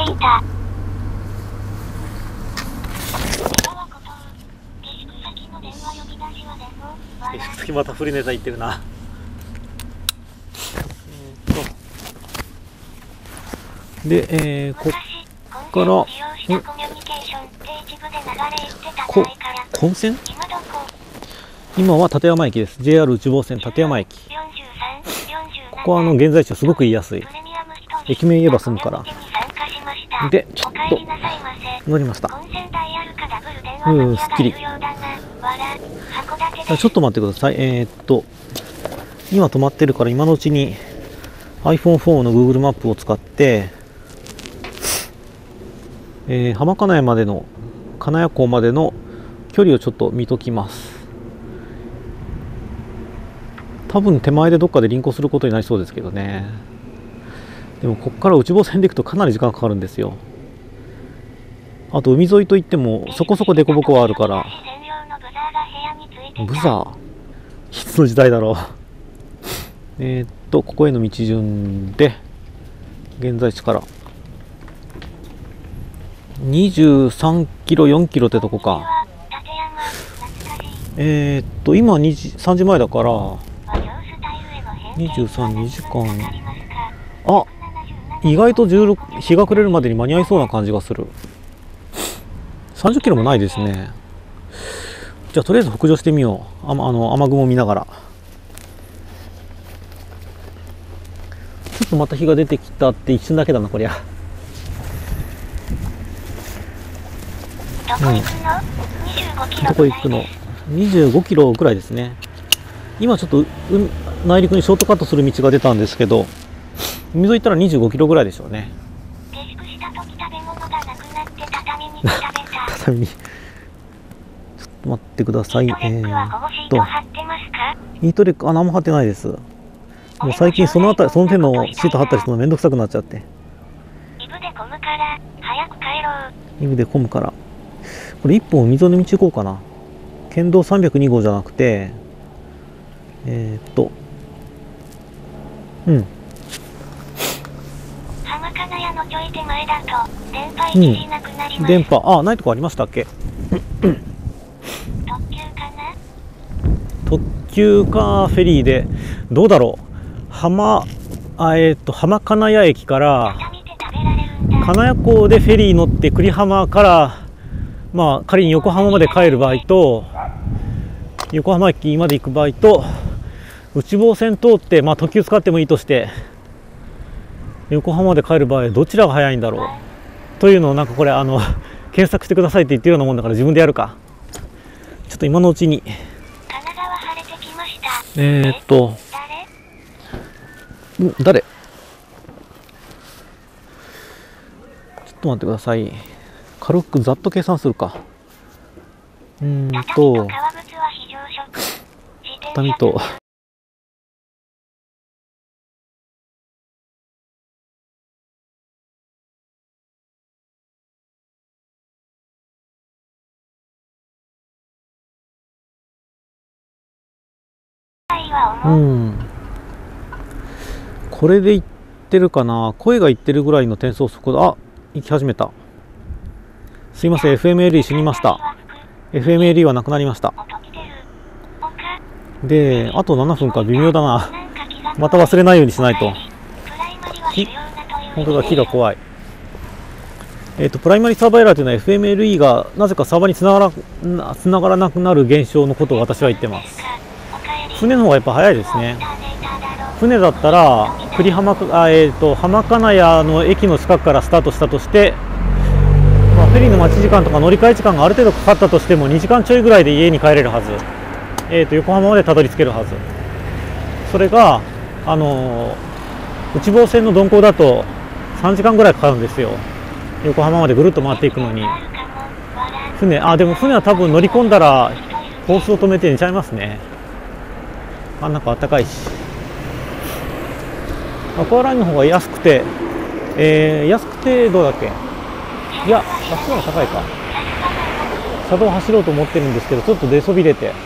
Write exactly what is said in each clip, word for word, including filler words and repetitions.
いた。 下宿先またフリネタ言ってるな。で、えー、こっから、んこ混線今は立山駅です。ジェイアール 内房線立山駅。ここはあの現在地はすごく言いやすい。駅名言えば済むから。で、ちょっと乗りました。うん、すっきり。ちょっと待ってください。えー、っと、今止まってるから今のうちに アイフォンフォー の Google マップを使って、えー、浜金谷までの、金谷港までの距離をちょっと見ときます。多分手前でどっかで輪行することになりそうですけどね。でもここから内房線で行くとかなり時間かかるんですよ。あと海沿いといってもそこそこ凸凹はあるから。ブザーいつの時代だろうえーっとここへの道順で現在地からにじゅうさんキロよんキロってとこか。えーっと今にじさんじまえだからにじゅうさん、にじかん。あ、意外とじゅうろく日が暮れるまでに間に合いそうな感じがする。さんじゅっキロもないですね。じゃあとりあえず北上してみよう。ああの雨雲見ながら。ちょっとまた日が出てきたって一瞬だけだなこりゃ。 どこ行くの？ どこ行くの？にじゅうごキロぐらいですね。今ちょっと内陸にショートカットする道が出たんですけど、海沿い行ったらにじゅうごキロぐらいでしょうね。 下宿した時食べ物がなくなって畳に食べた。 畳に。ちょっと待ってください。えーっと、イートレック、あ、何も貼ってないです。もう最近そのあたり、その手のシート貼ったりするのめんどくさくなっちゃって。 イブで混むから早く帰ろう。 イブで混むから。これ一本海沿いの道行こうかな。県道さんびゃくに号じゃなくて、えー、っと、うん。 浜金谷のちょい手前だと電波一時なくなります。 電波、あ、ないとこありましたっけ？ 特急かな？ 特急かフェリーで、どうだろう。浜、あ、えー、っと、浜金谷駅から、金谷港でフェリー乗って久里浜から、まあ仮に横浜まで帰る場合と、横浜駅まで行く場合と、内房線通って、まあ、特急使ってもいいとして横浜まで帰る場合どちらが早いんだろうというのをなんかこれあの検索してくださいって言ってるようなもんだから自分でやるか。ちょっと今のうちにえー、っとん誰ちょっと待ってください。軽くざっと計算するか。うーんと畳とうん、これでいってるかな。声がいってるぐらいの転送速度。あ、行き始めた。すいません、 エフエムエルイー 死にました。 エフエムエルイー はなくなりました。であとななふんか。微妙だな。また忘れないようにしないと。木、本当だ、木が怖い。えっとプライマリサーバーエラーというのは エフエムエルイー がなぜかサーバーにつながらつながらなくなる現象のことを私は言ってます。船の方がやっぱ早いですね。船だったら久里浜あ、えー、と浜金谷の駅の近くからスタートしたとして、まあ、フェリーの待ち時間とか乗り換え時間がある程度かかったとしてもにじかんちょいぐらいで家に帰れるはず。えー、と横浜までたどり着けるはず。それがあのー、内房線の鈍行だとさんじかんぐらいかかるんですよ。横浜までぐるっと回っていくのに。船、あ、でも船は多分乗り込んだらコースを止めて寝ちゃいますね。あん中あったかいし。アクアラインの方が安くて、えー、安くてどうだっけ。いや、バスの方が高いか。車道を走ろうと思ってるんですけど、ちょっと出そびれて。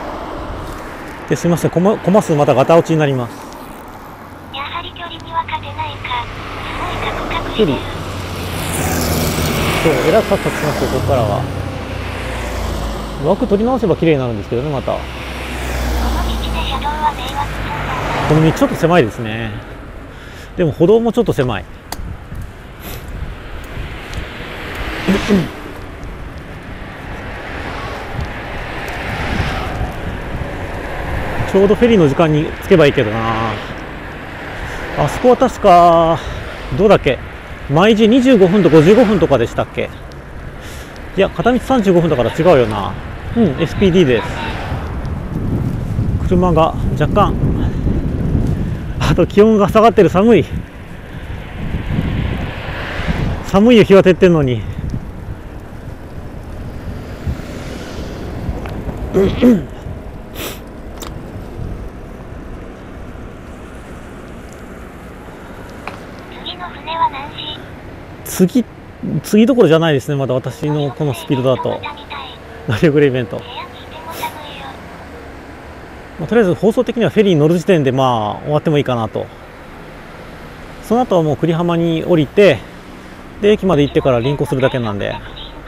ですいません、コマ、コマ数またガタ落ちになります。 やはり距離には勝てないか。すごいカクカクしてヘリる。 そう、えらくカクカクしますよ、ここからは。枠取り直せば綺麗になるんですけどね、また。 この道で車道は迷惑そうだな。 この道ちょっと狭いですね。でも歩道もちょっと狭い。ちょうどフェリーの時間に着けばいいけどな。あそこは確かどうだっけ、毎時にじゅうごふんとごじゅうごふんとかでしたっけ。いや、片道さんじゅうごふんだから違うよな。うん、 エスピーディー です。車が若干、あと気温が下がってる。寒い寒いよ、日は照ってんのに。 次の船は何時？ 次次どころじゃないですね、まだ私のこのスピードだと。ナビオグレイベント、 部屋にいても寒いよ。 まあ、とりあえず放送的にはフェリーに乗る時点でまあ終わってもいいかなと。その後はもう久里浜に降りて、で駅まで行ってから輪行するだけなんで。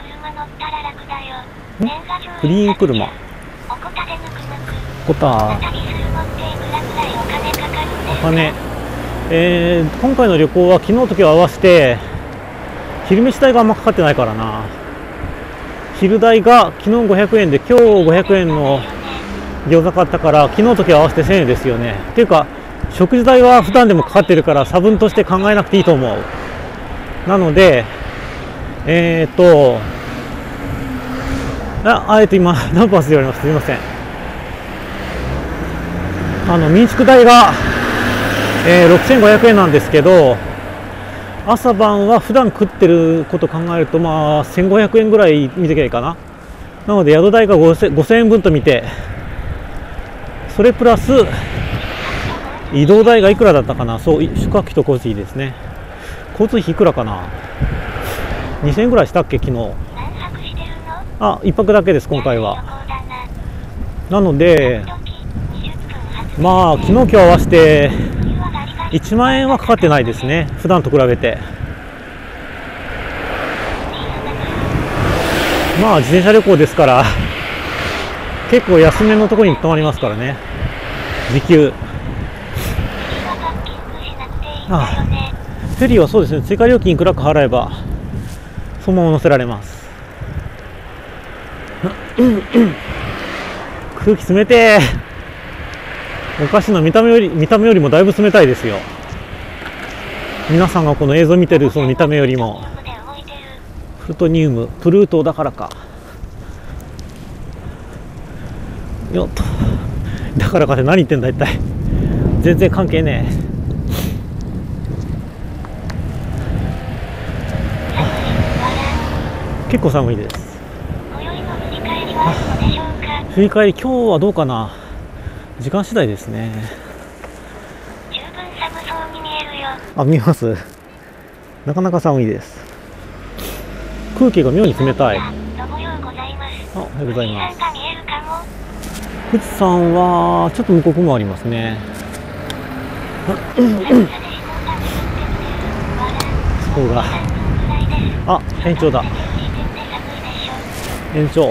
クリーン車乗ったら楽だよ。年賀状クリーン車、 おこたでぬくぬく。 コタ、 旅するのっていくらぐらいお金かかるんですか？ お金、えー、今回の旅行は昨日の時を合わせて昼飯代があんまかかってないからな。昼代が昨日ごひゃくえんで、今日ごひゃくえんの餃子買ったから、昨日の時合わせてせんえんですよね。っていうか食事代は普段でもかかってるから差分として考えなくていいと思う。なのでえー、っとああえて今何パースで言われます。すみません。あの民宿代が、えー、ろくせんごひゃくえんなんですけど、朝晩は普段食ってること考えるとまあせんごひゃくえんぐらい見てきゃいいかな。なので宿代がごせんえんぶんと見て、それプラス移動代がいくらだったかな。そう、宿泊費と交通費ですね。交通費いくらかな、にせんえんぐらいしたっけ昨日。 何泊してるの？ あ、いっぱくだけです今回は。 旅行だなな。 ので時にじゅっぷん発まあ昨日今日合わせて冬はガリガリいちまんえんはかかってないですね、普段と比べて。まあ自転車旅行ですから結構安めのところに泊まりますからね、時給。 次はパッキングしなくていいんだよね。 フェリーはそうですね、追加料金いくらか払えばそのまま乗せられます。空気冷てー。おかしな、見た目より見た目よりもだいぶ冷たいですよ。皆さんがこの映像見てるその見た目よりも。 で動いてる。 プルトニウム、プルートだからか。よっと。だからかって何言ってんだ一体。全然関係ねえ。結構寒いです。 今宵の振り返りはあるのでしょうか？ 振り返り、今日はどうかな。時間次第ですね。 十分寒そうに見えるよ。 あ、見えます。なかなか寒いです。空気が妙に冷たい。あ、 どごようございます。 おはようございます。 富士山が見えるかも。 富士山はちょっと向こう雲ありますね。そうだ。あ、延長だ。延長。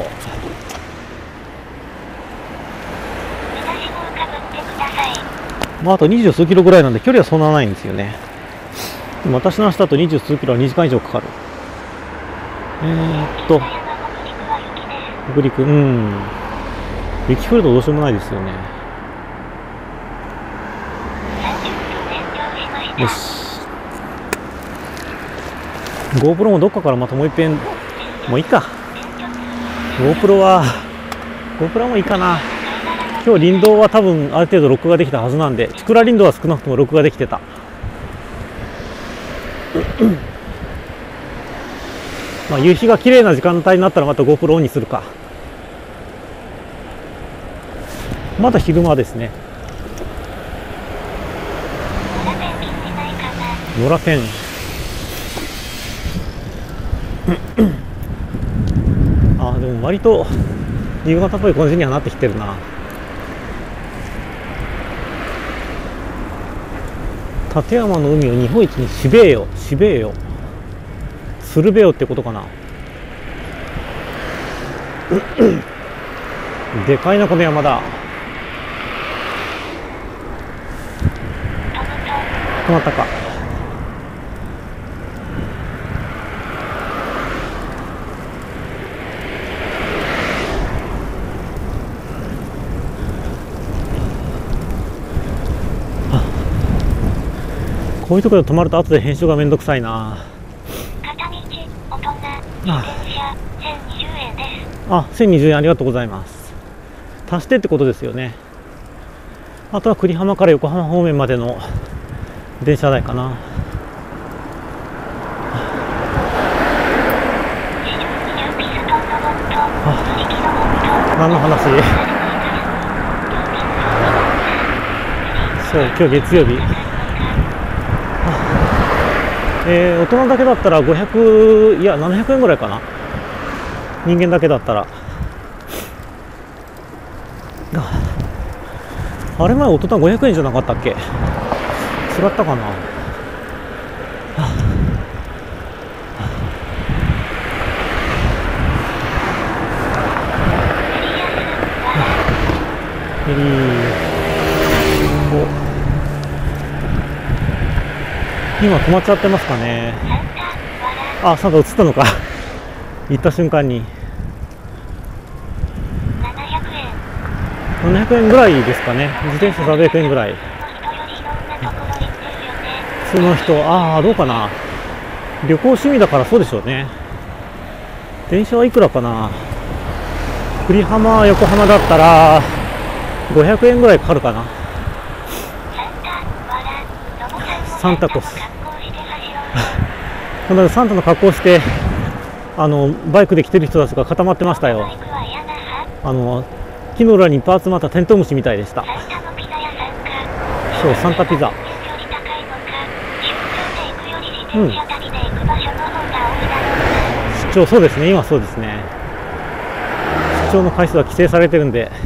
まあ、あと二十数キロぐらいなんで距離はそんなないんですよね。でも私の足だと二十数キロはにじかん以上かかる。えー、っと北陸、うん、雪降るとどうしようもないですよね。よし、 GoPro もどっかからまたもう一遍、もういいか。 GoPro は GoPro もいいかな。今日林道は多分ある程度録画できたはずなんで、千倉林道は少なくとも録画できてた。まあ夕日が綺麗な時間帯になったらまた GoPro オンにするか。まだ昼間ですね。野良ペン。あ、でも割と夕方っぽい感じにはなってきてるな。 立山の海を日本一にしべえよ、しべえよ、するべよってことかな。でかいなこの山だ。止まったか。こういうところで止まると後で編集がめんどくさいな。 片道大人自転車せんにじゅうえんです。 あ、せんにじゅうえんありがとうございます。足してってことですよね。あとは久里浜から横浜方面までの電車代かな。何の話？そう、今日月曜日。えー、大人だけだったらごひゃく、いやななひゃくえんぐらいかな。人間だけだったら。あれ前大人ごひゃくえんじゃなかったっけ？違ったかな。えー、今止まっちゃってますかね。あ、サンタ映ったのか。行った瞬間にななひゃくえんななひゃくえんぐらいですかね。自転車さんびゃくえんぐらい。その人、ああどうかな。旅行趣味だからそうでしょうね。電車はいくらかな。久里浜横浜だったらごひゃくえんぐらいかかるかな。サンタコスこのサンタの格好をしてあのバイクで来てる人たちが固まってましたよ。あの木の裏にいっぱい集まったテントウムシみたいでした。そう、サンタピザ。うん、出張、そうですね、今そうですね。出張の回数は規制されてるんで。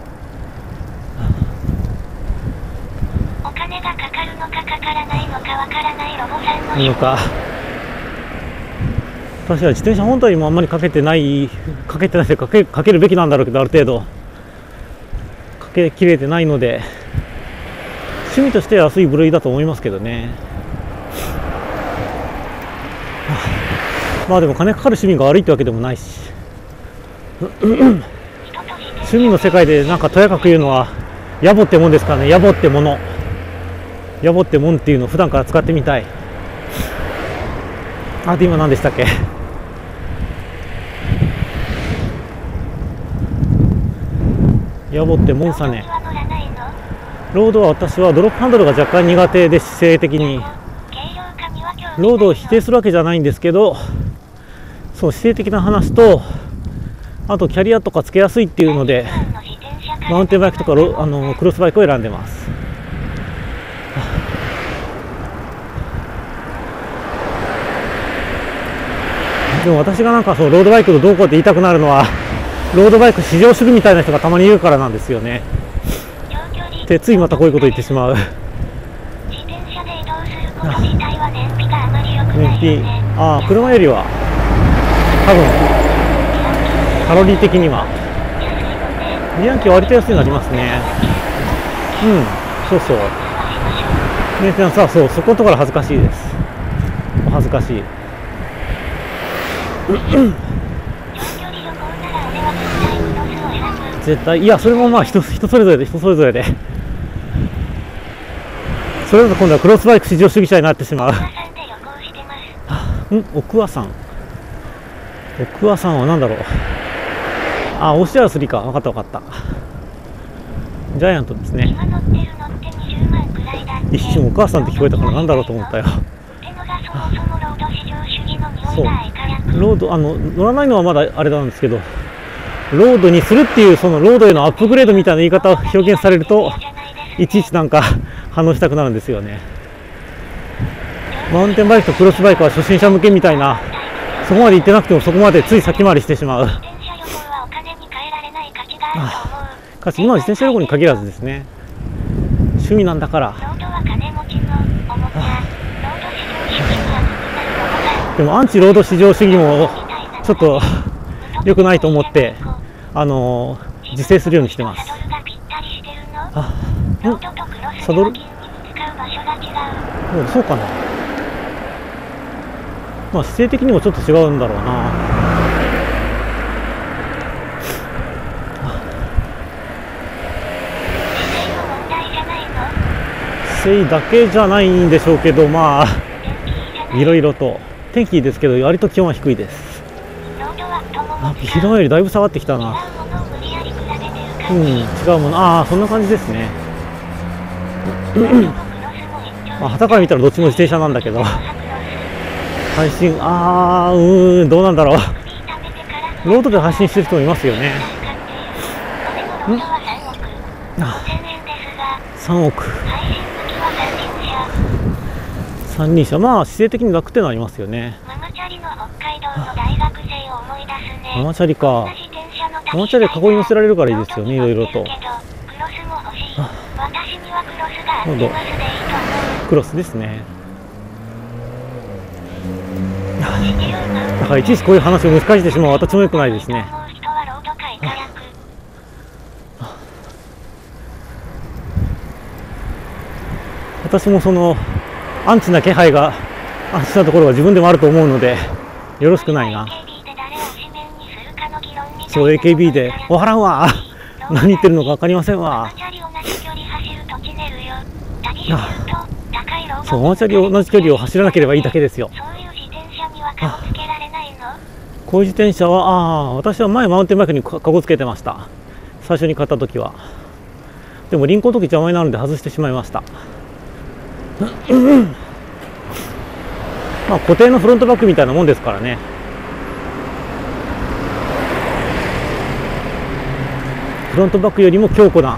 お金がかかるのかかからないのかわからないロボさんののか。私は自転車本体にもあんまりかけてないかけてないでかけかけるべきなんだろうけど、ある程度かけきれてないので趣味としては安い部類だと思いますけどね。まあでも金かかる趣味が悪いってわけでもないし趣味の世界でなんかとやかく言うのは野暮ってもんですからね。野暮ってもの野暮ってもんっていうのを普段から使ってみたい。あと今何でしたっけ。野暮ってもんさね。ロードは私はドロップハンドルが若干苦手で、姿勢的にロードを否定するわけじゃないんですけど、そう姿勢的な話と、あとキャリアとかつけやすいっていうのでマウンテンバイクとかロあのクロスバイクを選んでます。でも私がなんかそうロードバイクのどうこうって言いたくなるのは、ロードバイク至上主義みたいな人がたまにいるからなんですよね。でついまたこういうこと言ってしまう。燃費、ああ車よりは多分カロリー的にはビアンキは割と安いのありますね。うん、そうそう。メンテナンスはそう、そこのところ恥ずかしいです。お恥ずかしい。絶対、いやそれもまあ人人それぞれで人それぞれでそれだと今度はクロスバイク至上主義者になってしまう。ん、奥和さん奥和さんは何だろう。あ、オシアスリか。分かった分かった。ジャイアントですね。一瞬お母さんって聞こえたから何だろうと思ったよ。そうロードあの乗らないのはまだあれなんですけど、ロードにするっていうそのロードへのアップグレードみたいな言い方を表現されるといちいちなんか反応したくなるんですよね。マウンテンバイクとクロスバイクは初心者向けみたいな、そこまで行ってなくてもそこまでつい先回りしてしまう。かつ今は自転車旅行に限らずですね、趣味なんだから。 でもアンチ労働市場主義もちょっと良くないと思って、あのー、自制するようにしてます。あ、んサドル、そうかな。まあ姿勢的にもちょっと違うんだろうな。姿勢だけじゃないんでしょうけど、まあいろいろと天気いいですけど割と気温は低いです。あ、昨日よりだいぶ下がってきたな。うん、違うもの、ああそんな感じですね。まあ傍から見たらどっちも自転車なんだけど、配信、ああうーんどうなんだろう。ロードで配信してる人もいますよね。んあさんおく三輪車、まあ姿勢的に楽ってのありますよね。ママチャリの北海道の大学生を思い出すね。ママチャリか。ママチャリはカゴに乗せられるからいいですよね、いろいろと。クロスですね。だからいちいちこういう話を難しくしてしまう私も良くないですね。私もそのアンチな気配がアンチなところが自分でもあると思うのでよろしくないな。そう エーケービー で「わからんわ何言ってるのか分かりませんわ」そうママチャリ同じ距離を走らなければいいだけですよ。こういう自転車はああ私は前マウンテンバイクにカゴつけてました、最初に買った時は。でも輪行の時邪魔になるんで外してしまいました。まあ固定のフロントバックみたいなもんですからね。フロントバックよりも強固な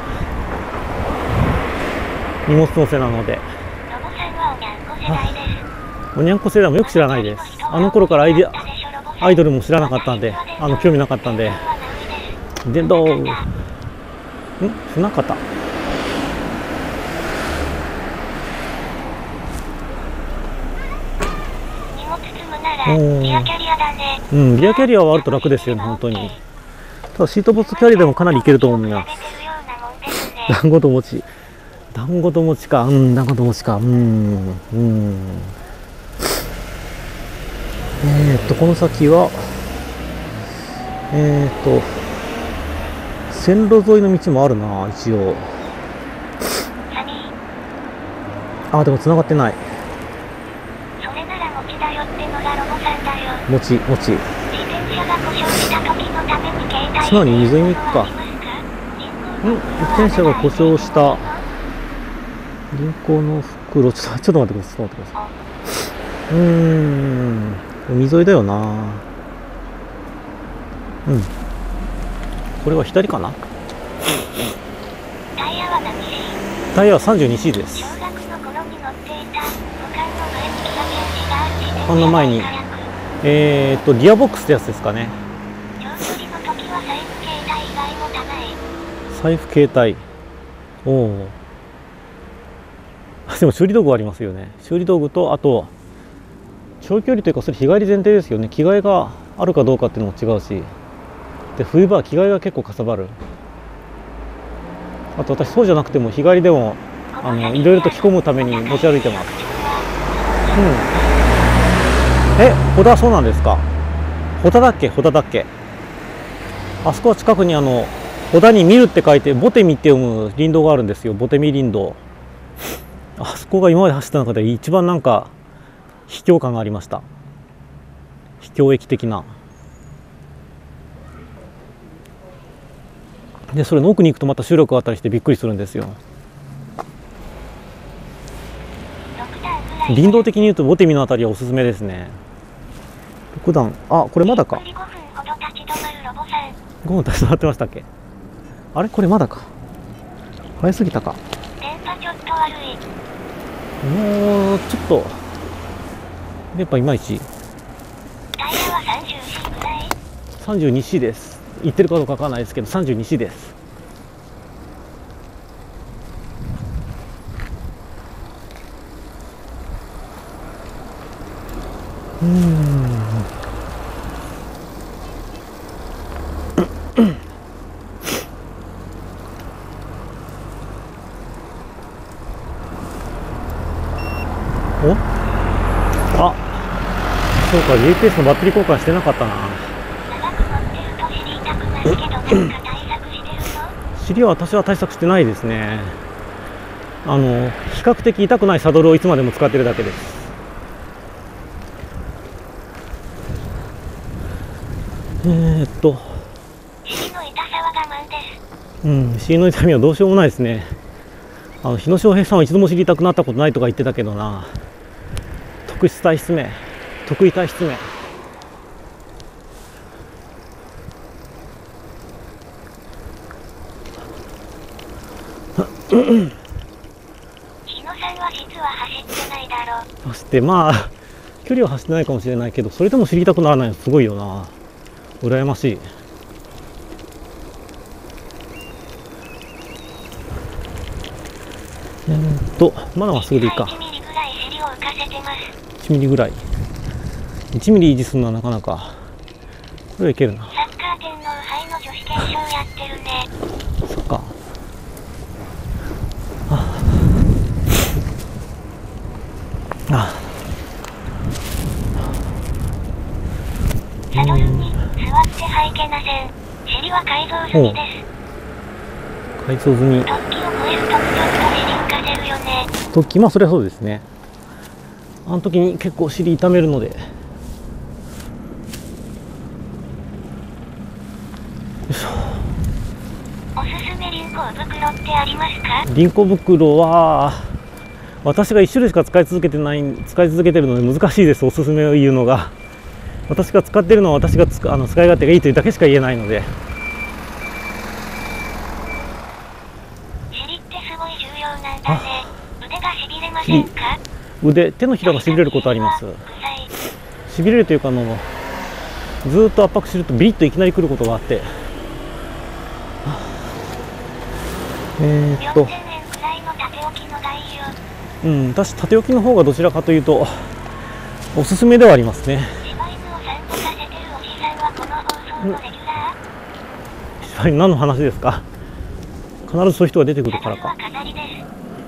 荷物乗せなので。おにゃんこ世代もよく知らないです。あの頃からアイディアアイドルも知らなかったんで、あの興味なかったんで。電動ん船方うん、リアキャリアはあると楽ですよね、本当に。ただシートボックスキャリアでもかなりいけると思います。団子と餅、団子と餅か、うん、団子と餅か、うん、うん。えー、っと、この先は、えー、っと、線路沿いの道もあるな、一応。あ、でも繋がってない。もちもち。素直に水に行くか。ん、自転車が故障した。銀行の袋、ちょっとちょっと待ってください。ちょっと待ってください。うーん、海沿いだよな。うん。これは左かな。タイヤは さんじゅうにシー です。この前に。えーっとギアボックスってやつですかね。財布携帯、おお。でも修理道具ありますよね。修理道具とあと長距離というかそれ日帰り前提ですよね。着替えがあるかどうかっていうのも違うし、で冬場は着替えが結構かさばる。あと私そうじゃなくても日帰りでもあのいろいろと着込むために持ち歩いてます。うん。え、ホダそうなんですか。ホダだっけ、ホダだっけ。あそこは近くにあのホダに見るって書いてボテミって読む林道があるんですよ。ボテミ林道。あそこが今まで走った中で一番なんか秘境感がありました。秘境駅的な。でそれの奥に行くとまた集落があったりしてびっくりするんですよ。林道的に言うとボテミのあたりはおすすめですね。ろくだん、あ、これまだか。ごふん立ち止まってましたっけ。あれこれまだか。早すぎたか。もうちょっとやっぱいまいち。さんじゅうにシー です。言ってるかどうかわからないですけど さんじゅうにシー です。 うーんおあ、そうか、ジーピーエス のバッテリー交換してなかったな。 長く乗ってると知りたくなるけど、なんか対策してるの？ 尻は私は対策してないですね。あの比較的痛くないサドルをいつまでも使ってるだけです。えー、っと尻の痛さは我慢です。 うん、尻の痛みはどうしようもないですね。あの日野翔平さんは一度も尻痛くなったことないとか言ってたけどな。特質体質名、得意体質名。 日野さんは実は走ってないだろ。 走ってまあ距離は走ってないかもしれないけど、それでも知りたくならないのすごいよな。羨ましい。えー、っとまだまっすぐでいいか。 いちミリぐらい尻を浮かせてます。 いちミリぐらい。いちミリ維持するのはなかなか。これはいけるな。 サッカー天皇杯の女子決勝やってるね。 そっか。あサドルに座ってはいけません。尻は改造済みです。 改造済み。 突起を超えるとちょっと尻浮かせるよね。 突起、まあそれはそうですね。あの時に結構尻痛めるので。よいしょ。 おすすめ輪行袋ってありますか？ 輪行袋は私がいち種類しか使い続けてない使い続けてるので難しいです。おすすめを言うのが。私が使ってるのは私がつあの使い勝手がいいというだけしか言えないので。 尻ってすごい重要なんだね。腕がしびれませんか？ 腕、手のひらがしびれることあります。しびれるというか、あのずーっと圧迫するとビリッといきなりくることがあって、えー、っとよんせんえんくらいの縦置きの台よ。 うん、私縦置きの方がどちらかというとおすすめではありますね。 柴犬を散歩させてるおじさんはこの放送のレギュラー？ 柴犬何の話ですか？必ずそういう人が出てくるからか。 サドルは飾りです。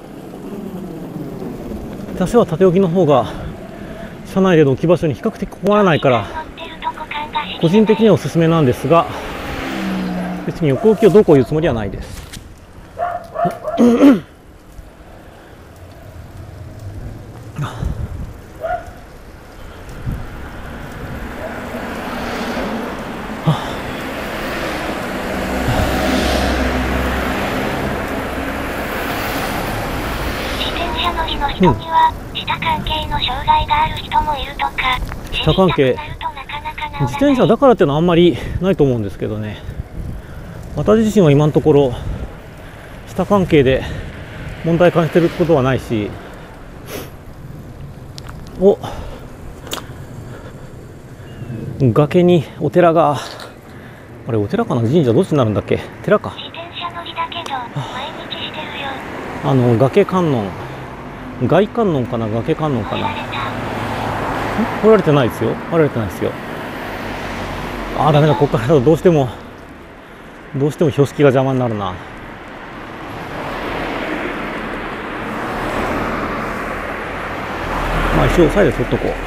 私は縦置きの方が車内での置き場所に比較的困らないから個人的にはおすすめなんですが、別に横置きをどうこう言うつもりはないです。 人には舌関係の障害がある人もいるとか。 舌関係、自転車だからっていうのはあんまりないと思うんですけどね。私自身は今のところ舌関係で問題感じてることはないし、お崖にお寺が、あれお寺かな神社どっちになるんだっけ？寺か。 自転車乗りだけど毎日してるよ。 あの崖観音、外観音かな崖観音かな。掘られてないですよ。掘られてないですよ。ああダメだ、ここからだとどうしてもどうしても標識が邪魔になるな。まあ一応押さえて取っとこう。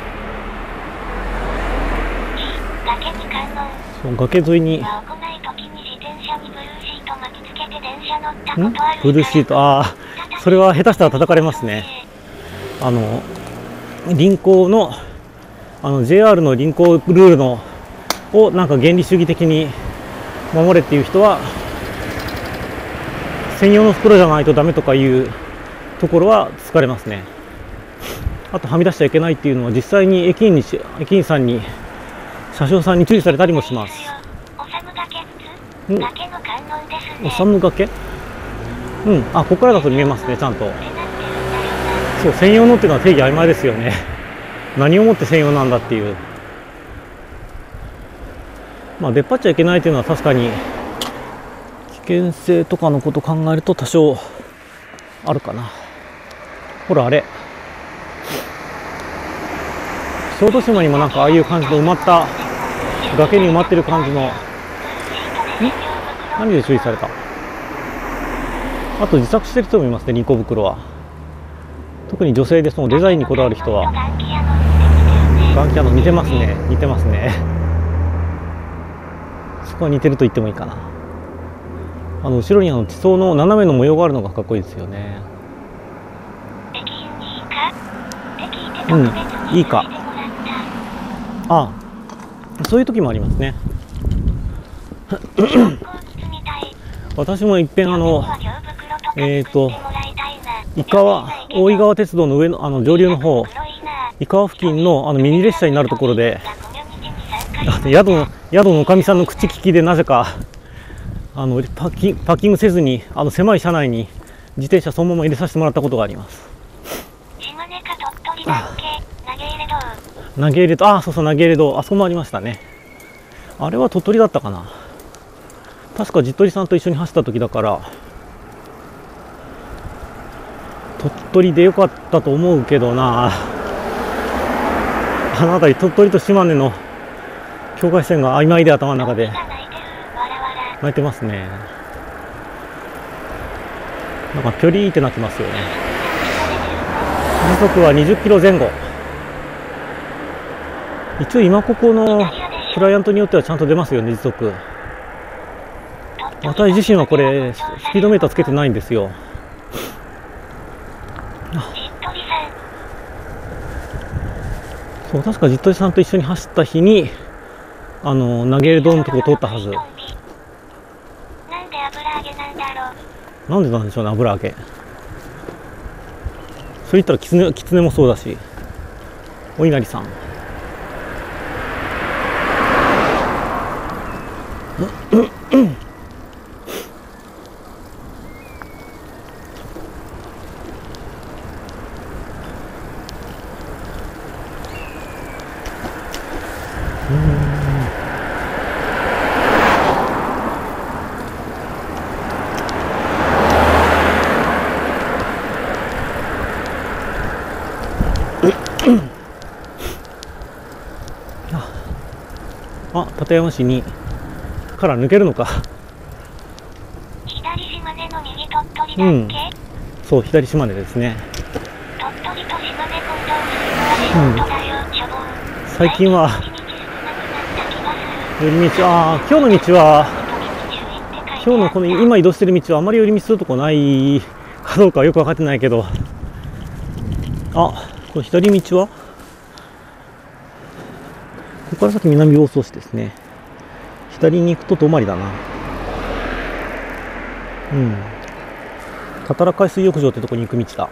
崖に観音。 そう崖沿いに。 は来ない時に自転車にブルーシート巻きつけて電車乗ったことある。 ブルーシート、ああそれは下手したら叩かれますね。あの輪行のあの ジェイアール の輪行ルールのをなんか原理主義的に守れっていう人は専用の袋じゃないとダメとかいうところは疲れますね。あとはみ出しちゃいけないっていうのは実際に駅員にし駅員さんに車掌さんに注意されたりもします。 おさむ崖崖の観音ですね。 おさむ崖、うん、あここからだと見えますねちゃんと。そう専用のっていうのは定義曖昧ですよね。何をもって専用なんだっていう。まあ出っ張っちゃいけないというのは確かに危険性とかのことを考えると多少あるかな。ほらあれ小豆島にもなんかああいう感じの埋まった崖に埋まってる感じのん何で注意された。あと自作してる人もいますね、リンコ袋は。特に女性でそのデザインにこだわる人は。ガンキャノン似てますね、似てますね。そこは似てると言ってもいいかな。あの後ろにあの地層の斜めの模様があるのがかっこいいですよね。うん、いいか。ああ、そういう時もありますね。私もいっぺんあのえっと井川大井川鉄道の上のあの上流の方、井川付近のあのミニ列車になるところで、宿の宿のおかみさんの口利きでなぜかあのパッキパッキングせずにあの狭い車内に自転車そのまま入れさせてもらったことがあります。投げ入れと、ああそうそう、投げ入れと、あそこもありましたね。あれは鳥取だったかな。確かじっとりさんと一緒に走った時だから鳥取でよかったと思うけどな。あの辺り鳥取と島根の境界線が曖昧で頭の中で泣いてますね。なんかピョリーってなってますよね。時速はにじゅっキロぜん後。一応今ここのクライアントによってはちゃんと出ますよね、時速。私自身はこれスピードメーターつけてないんですよ。そう、確かじっとりさんと一緒に走った日にあの投げ入れドームのとこ通ったはず。なんでなんでしょうね、油揚げ。それ言ったらキツネ、キツネもそうだし。お稲荷さん。あ、館山市にから抜けるのか。 左島根の右鳥取だっけ？うん、 そう、左島根ですね。 鳥取と島根混同するのは仕事だよ、しょぼん。 最近は寄り道、ああ、今日の道は今日のこの今移動してる道はあまり寄り道するとこないかどうかはよく分かってないけど、あ、これ左道はここから先南房総市ですね。左に行くと泊まりだな。うん。たたら海水浴場ってとこに行く道だ。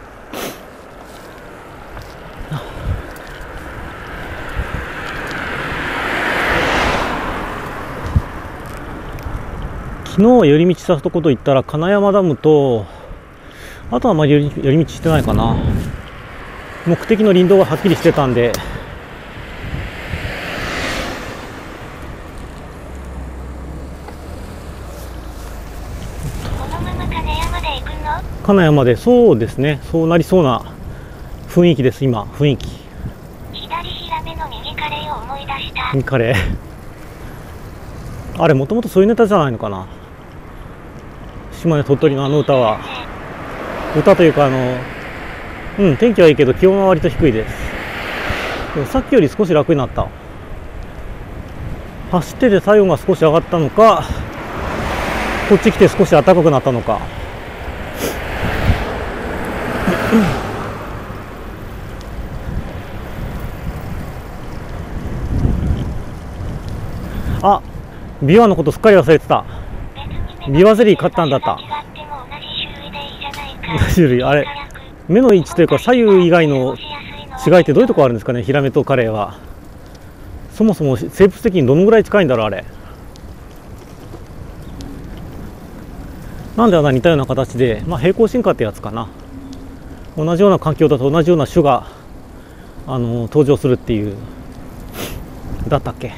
昨日は寄り道したとこと言ったら金山ダムと、あとはあまり寄り、寄り道してないかな。目的の林道がはっきりしてたんで。金山で、そうですね、そうなりそうな雰囲気です、今、雰囲気。 左ヒラメの右カレーを思い出した。 右カレー。あれ、もともとそういうネタじゃないのかな。島根、鳥取のあの歌は。歌というか、あの、うん、天気はいいけど、気温は割と低いです。でもさっきより少し楽になった。走ってて体温が少し上がったのか、こっち来て少し暖かくなったのか。あ、ビワのことすっかり忘れてた。ビワゼリー買ったんだった。同じ種類、あれ目の位置というか左右以外の違いってどういうところあるんですかね、ヒラメとカレイは。そもそも生物的にどのぐらい近いんだろう、あれ。なんであんな似たような形で、まあ、平行進化ってやつかな。同じような環境だと同じような種があの登場するっていうだったっけ。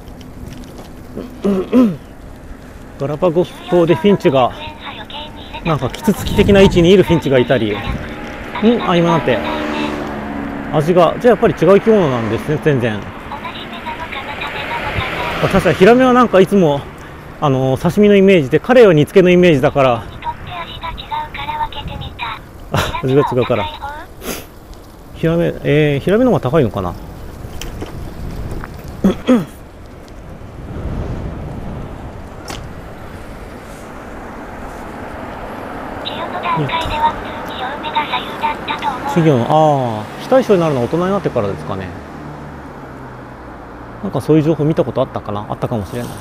ガラパゴス島でフィンチがなんかキツツキ的な位置にいるフィンチがいたり、んあ今なんて味が、じゃあやっぱり違う生き物なんですね、全然。 同じ目なのかな、種なのかな。 確かにヒラメはなんかいつもあの刺身のイメージで、カレイは煮付けのイメージだから。 人って味が違うから分けてみた。 あ、味が違うから。ヒラメ、えー、ヒラメの方が高いのかな。稚魚の、ああ、非対称になるのは大人になってからですかね。なんかそういう情報見たことあったかな、あったかもしれない。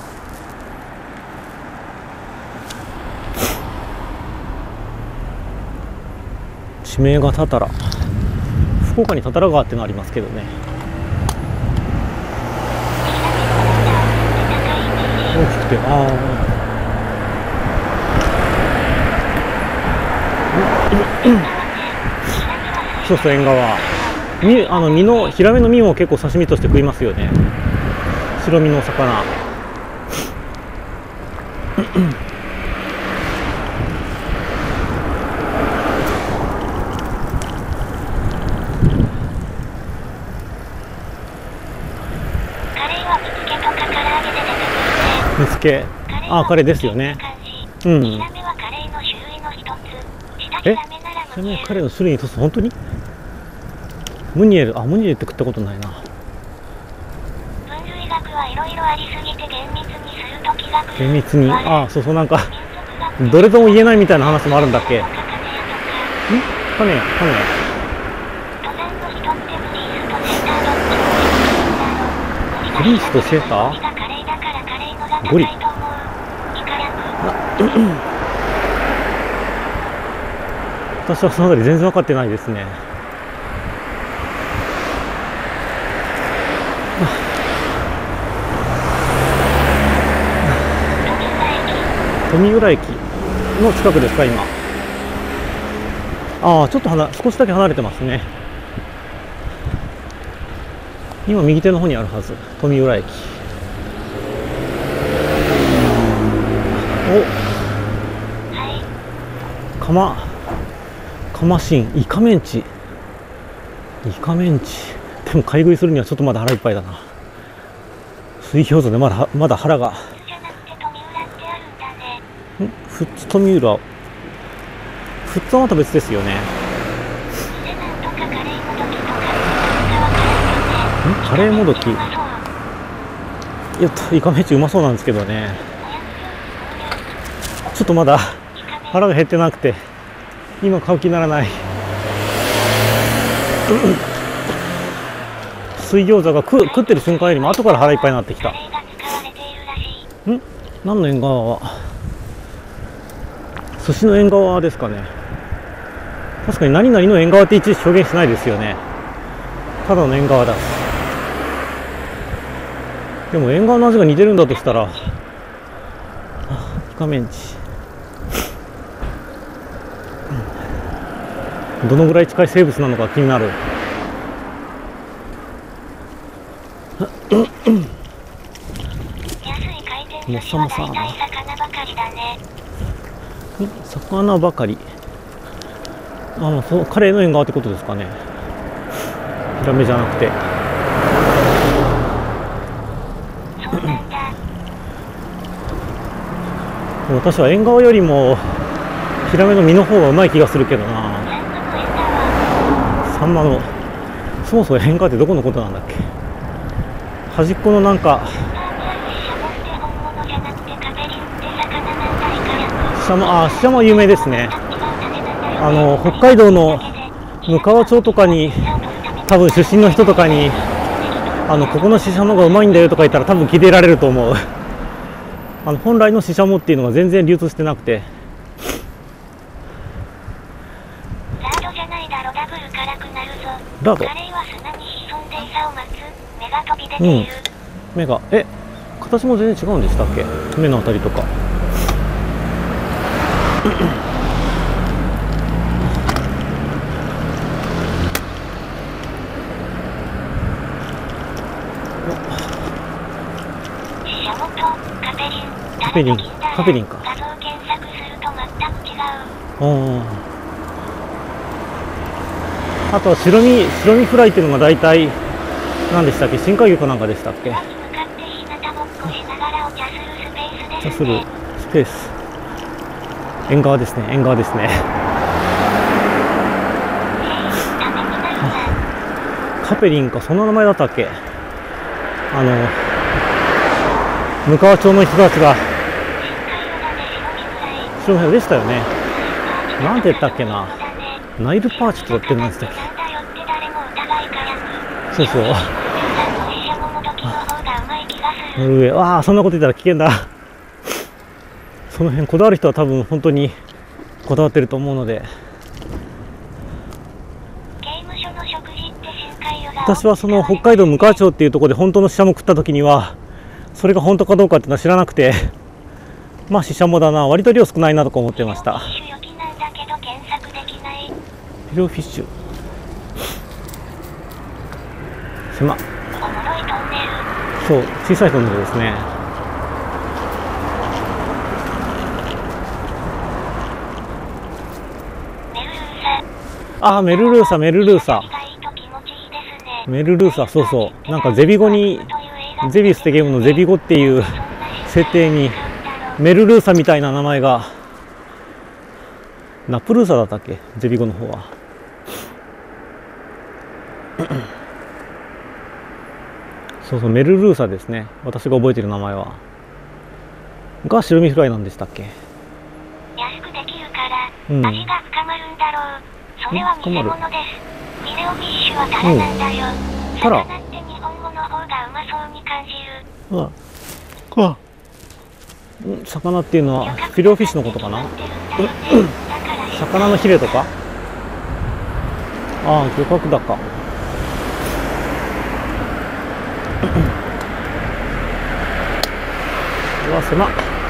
地名がタタラ、福岡にタタラ川ってのありますけどね。大きくて、ああ。そうそう、縁側。身、あの身のヒラメの身も結構刺身として食いますよね。白身の魚。煮付け、ああ、カレーですよね。うん。え、ヒラメはカレーの種類に一つ、本当に？ムニエル、あ、ムニエルって食ったことないな。 分類学はいろいろありすぎて厳密にすると気が厳密に、ああ、そうそう、なんかどれとも言えないみたいな話もあるんだっけ。ん？カネヤ、カネヤ。ブリースとセーター？ゴリ。私はそのあたり全然分かってないですね。富浦駅の近くですか、今。ああ、ちょっと離少しだけ離れてますね。今右手の方にあるはず、富浦駅。お、釜釜芯、イカメンチ、イカメンチ。でも買い食いするにはちょっとまだ腹いっぱいだな。水餃子でまだまだ腹が。ん、富津富浦、富津はまた別ですよね。ん、カレーもどき。いや、イカメンチうまそうなんですけどね。ちょっとまだ腹が減ってなくて今買う気にならない。水餃子が食食ってる瞬間よりも後から腹いっぱいになってきた。ん、何の縁側は寿司の縁側ですかね。確かに何々の縁側っていちいち表現しないですよね。ただの縁側だ。でも縁側の味が似てるんだとしたら、イカメンチ、どのぐらい近い生物なのか気になる。もっさもさ。魚ばかり。あ、もうそう、カレーの縁側ってことですかね。ヒラメじゃなくて。私は縁側よりもヒラメの身の方がうまい気がするけどな。サンマの、そもそも縁側ってどこのことなんだっけ。端っこのなんかシシャモ、あ、シシャモは有名ですね。あの北海道のむかわ町とかに多分出身の人とかに、あのここのシシャモがうまいんだよとか言ったら多分聞いてられると思う。あの本来のシシャモっていうのが全然流通してなくて。 ラードじゃないだろ、ダブル辛くなるぞ。 ラード。 カレーは砂に潜んで餌を待つ。目が飛び出ている。 うん、目が、え、形も全然違うんでしたっけ、目のあたりとか。カペリン、カペリンか。 画像検索すると全く違う。 ああ。 あとは白身白身フライっていうのが大体何でしたっけ、深海魚かなんかでしたっけ。お茶するスペース、縁側ですね、縁側ですね。カペリンか、そんな名前だったっけ。あの向川町の人たちが白身フライでしたよね。なんて言ったっけな、ナイルパーチとかって何でしたっけ。そうそう、ノルウェー、わあ、そんなこと言ったら危険だ。その辺こだわる人は多分本当にこだわってると思うので。私はその北海道向川町っていうところで本当のシシャモ食った時にはそれが本当かどうかっていうのは知らなくて、まあシシャモだな、割と量少ないなとか思ってました。フィレオフィッシュ、狭、そう、小さいトンネルですね。ああ、メルルーサ、メルルーサ、メルルーサ、そうそう、なんかゼビゴに、ゼビウスってゲームのゼビゴっていう設定にメルルーサみたいな名前が、ナプルーサだったっけ、ゼビゴの方は。そうそう、メルルーサですね、私が覚えてる名前は。が白身フライなんでしたっけ。 安くできるから味が深まるんだろう。それは偽物です。フィレオフィッシュはタラなんだよ。タラって日本語の方がうまそうに感じる。 ああ、魚っていうのはフィレオフィッシュのことかな。魚のヒレとか。ああ、漁獲高。うわ、狭っ。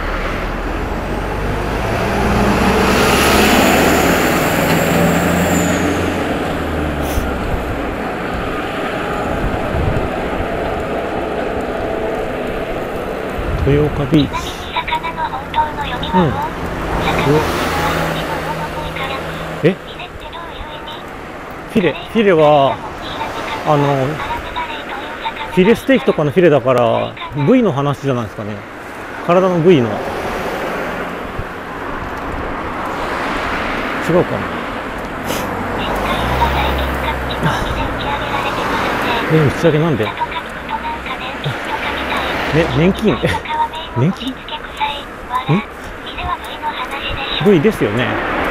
豊岡ビーチ。うん。え？フィレ、フィレはあのフィレステーキとかのフィレだから部位の話じゃないですかね。体の部位の。違うかな。え、打ち上げなんで？ね、年金年金？ん？部位ですよね。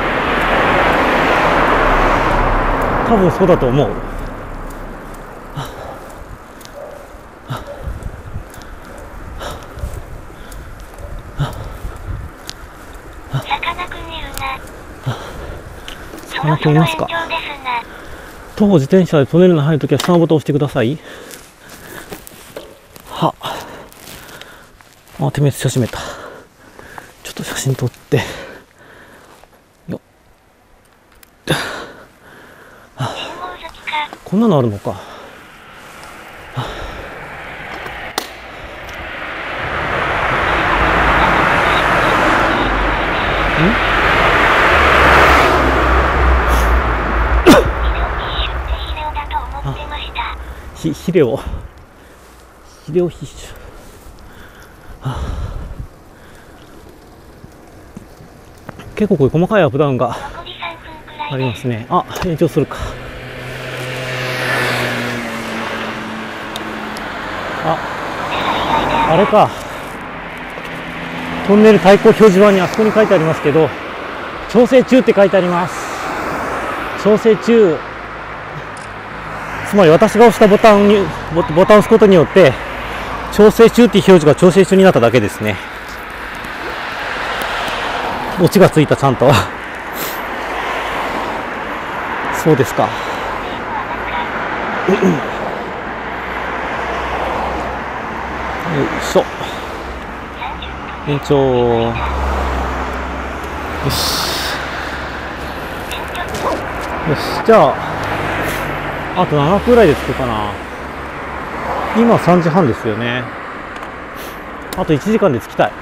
多分そうだと思う。さかなクンいますか？徒歩自転車でトンネルに入るときは下のボタンを押してください。はあ、手滅し始めた。ちょっと写真撮ってよっ。はあ、こんなのあるのか。はあ、ん？ヒ, ヒレオヒレオフィッシュ、はあ、結構こういう細かいアップダウンがありますね。あ、延長するか。あ、あれか、トンネル対向表示板にあそこに書いてありますけど、調整中って書いてあります。調整中、つまり私が押したボタンにボタンを押すことによって調整中っていう表示が調整中になっただけですね。オチがついた、ちゃんと。そうですか。よいしょ。延長。よし。よし、じゃああとななふんぐらいで着くかな。今さんじはんですよね。あといちじかんで着きたい。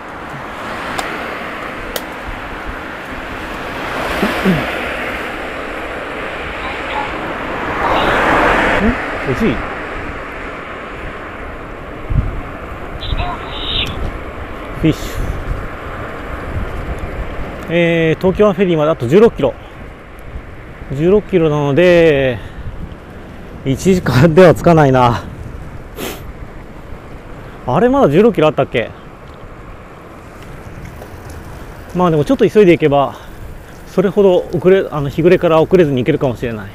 おじいフィッシュ。えー、東京湾フェリーまであとじゅうろっキロ。じゅうろっキロなので、いちじかんではつかないな。あれまだじゅうろっキロあったっけ？まあでもちょっと急いでいけば、それほど遅れ、あの日暮れから遅れずに行けるかもしれない。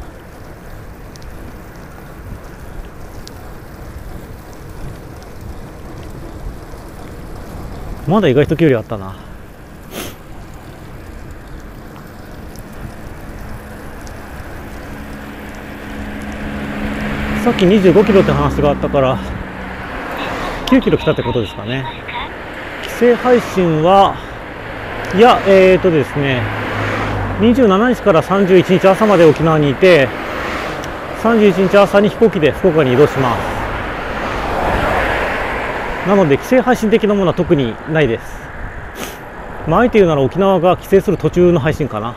まだ意外と距離あったな。さっきにじゅうごキロって話があったからきゅうキロ来たってことですかね。規制配信はいやえーとですねにじゅうしちにちからさんじゅういちにち朝まで沖縄にいて、さんじゅういちにち朝に飛行機で福岡に移動します。なので規制配信的なものは特にないです。まああえて言うなら沖縄が規制する途中の配信かな。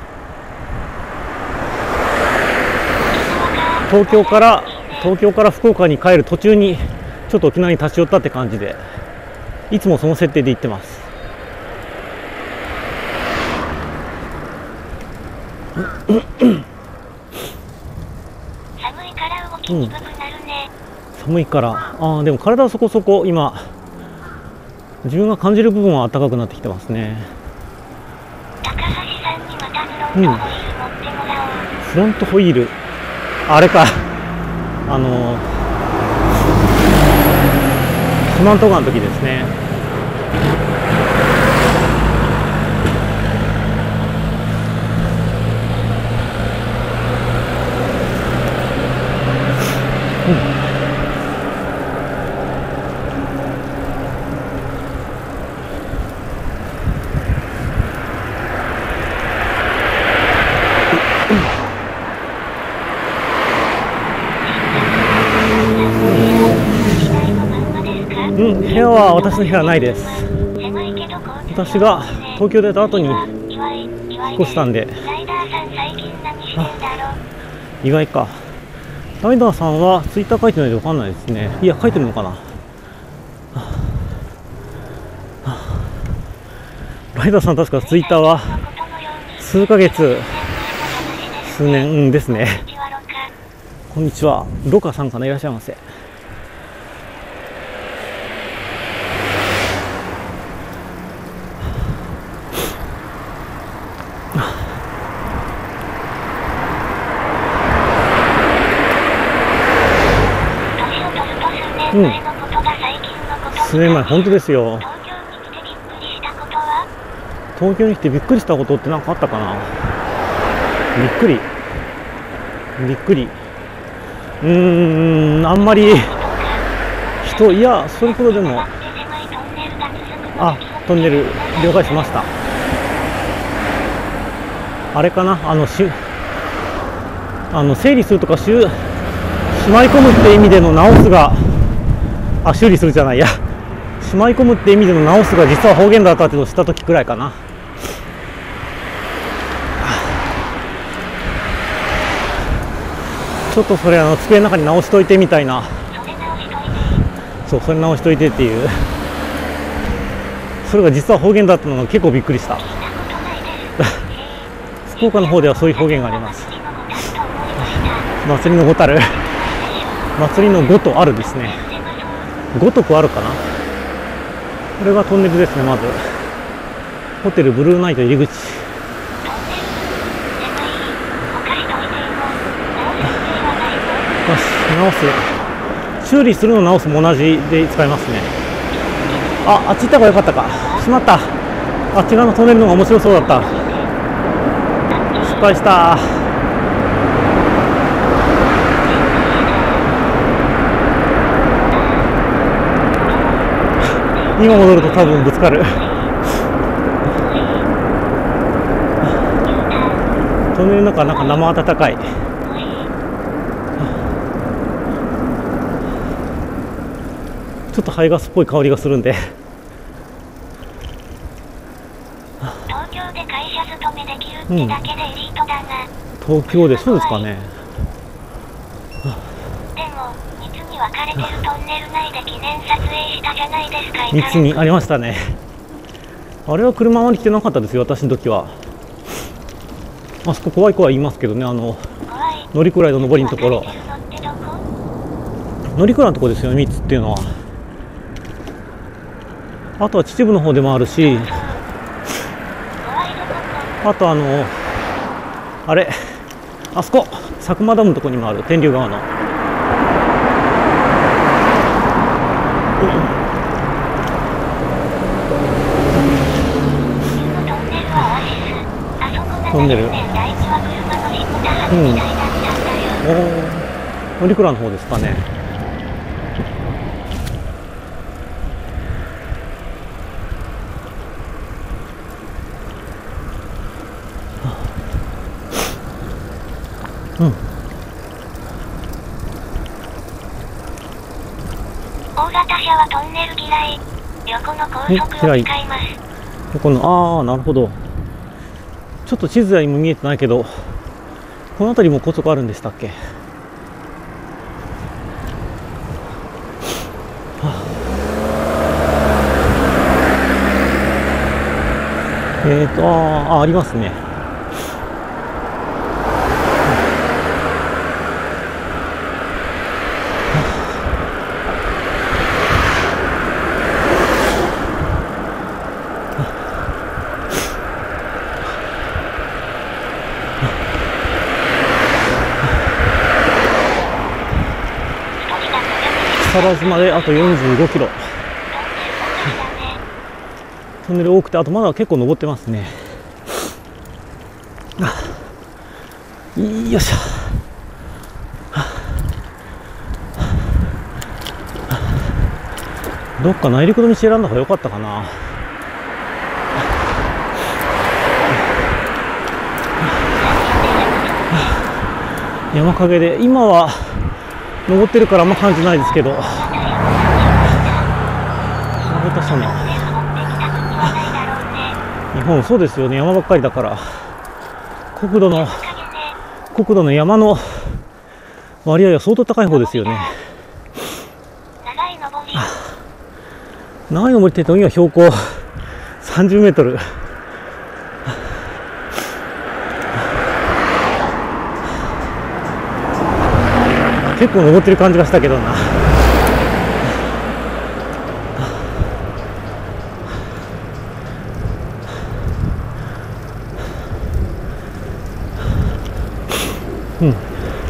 東京から東京から福岡に帰る途中にちょっと沖縄に立ち寄ったって感じで、いつもその設定で行ってます。 寒いから動きにくくなるね。 うん、寒いから、ああでも体はそこそこ今自分が感じる部分は暖かくなってきてますね。 高橋さんにまたフロントホイール持ってもらおう。 フロントホイール、あれか、あの四万十川の時ですね。うん、部屋は私の部屋はないです。私が東京出た後に引っ越したんで。意外か。ライダーさんはツイッター書いてないと分かんないですね。いや書いてるのかな。ライダーさん確かツイッターは数ヶ月数年、うん、ですね。こんにちは、ロカさんかな、いらっしゃいませ。うん、数年前、本当ですよ。東京に来てびっくりしたことって何かあったかな。びっくりびっくりうーん、あんまり人、いやそれほどでも、あ、トンネル了解しました。あれかな、あのしあの整理するとかしゅしまい込むって意味での直すが、あ、修理するじゃないや、しまい込むって意味での直すが実は方言だったっていうのを知った時くらいかな。ちょっとそれあの机の中に直しといてみたいな。そう、それ直しといてっていう、それが実は方言だったのが結構びっくりした。福岡の方ではそういう方言があります。祭りのごたる、祭りのごとあるですね。ごとくあるかな。これがトンネルですね。まずホテルブルーナイト入り口。よし、直す、修理するの直すも同じで使いますね。あ、あっち行った方が良かったか。しまった、あっち側のトンネルの方が面白そうだった。失敗した。今戻ると多分ぶつかる。トンネルの中なんか生暖かい。ちょっと排ガスっぽい香りがするんで。 東京で会社勤めできるってだけでエリートだな。 東京でそうですかね。 でもに分かれてるトンネル内で記念撮影したじゃないですか。 みっつにありましたね。あれは車まで来てなかったですよ、私の時は。あそこ怖い怖い言いますけどね、あの乗鞍の上りのところ、乗鞍のところですよね、みっつっていうのは。あとは秩父の方でもあるし、あとあのあれあそこ佐久間ダムのところにもある、天竜川の。トンネル。うん。おお、乗鞍の方ですかね。うん。 大型車はトンネル嫌い。横の高速を使います。 横の、ああ、なるほど。ちょっと地図にも見えてないけど、この辺りも高速あるんでしたっけ。はあ、えっ、ー、とああありますね。木更津まであとよんじゅうごキロ。トンネル多くて、あとまだ結構登ってますね。あ、よいしょ。どっか内陸の道選んだ方が良かったかな。山陰で今は登ってるからあんま感じないですけど、登ったしたな。日本そうですよね、山ばっかりだから。国土の国土の山の割合は相当高い方ですよね。長い登りって言うと今標高さんじゅうメートル。結構登ってる感じがしたけどな。うん。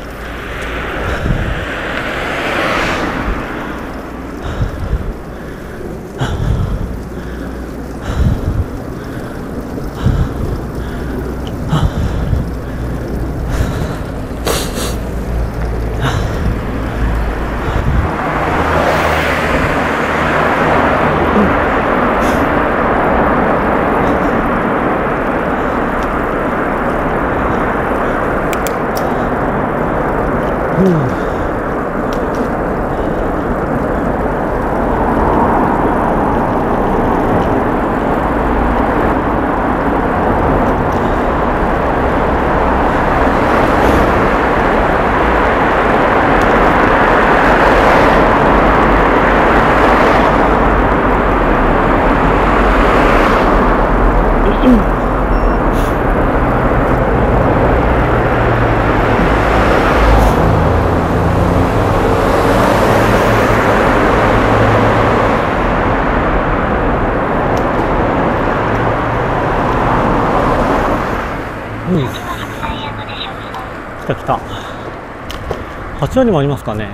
来た来た。あちらにもありますかね。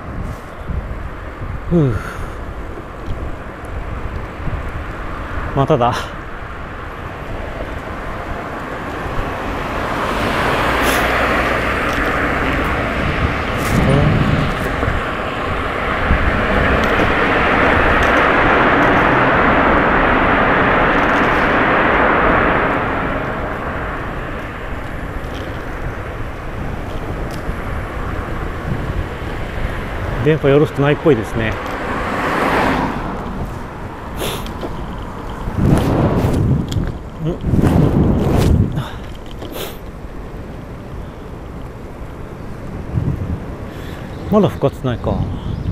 ふう。まただ。電波よろしくないっぽいですね。まだ復活ないか。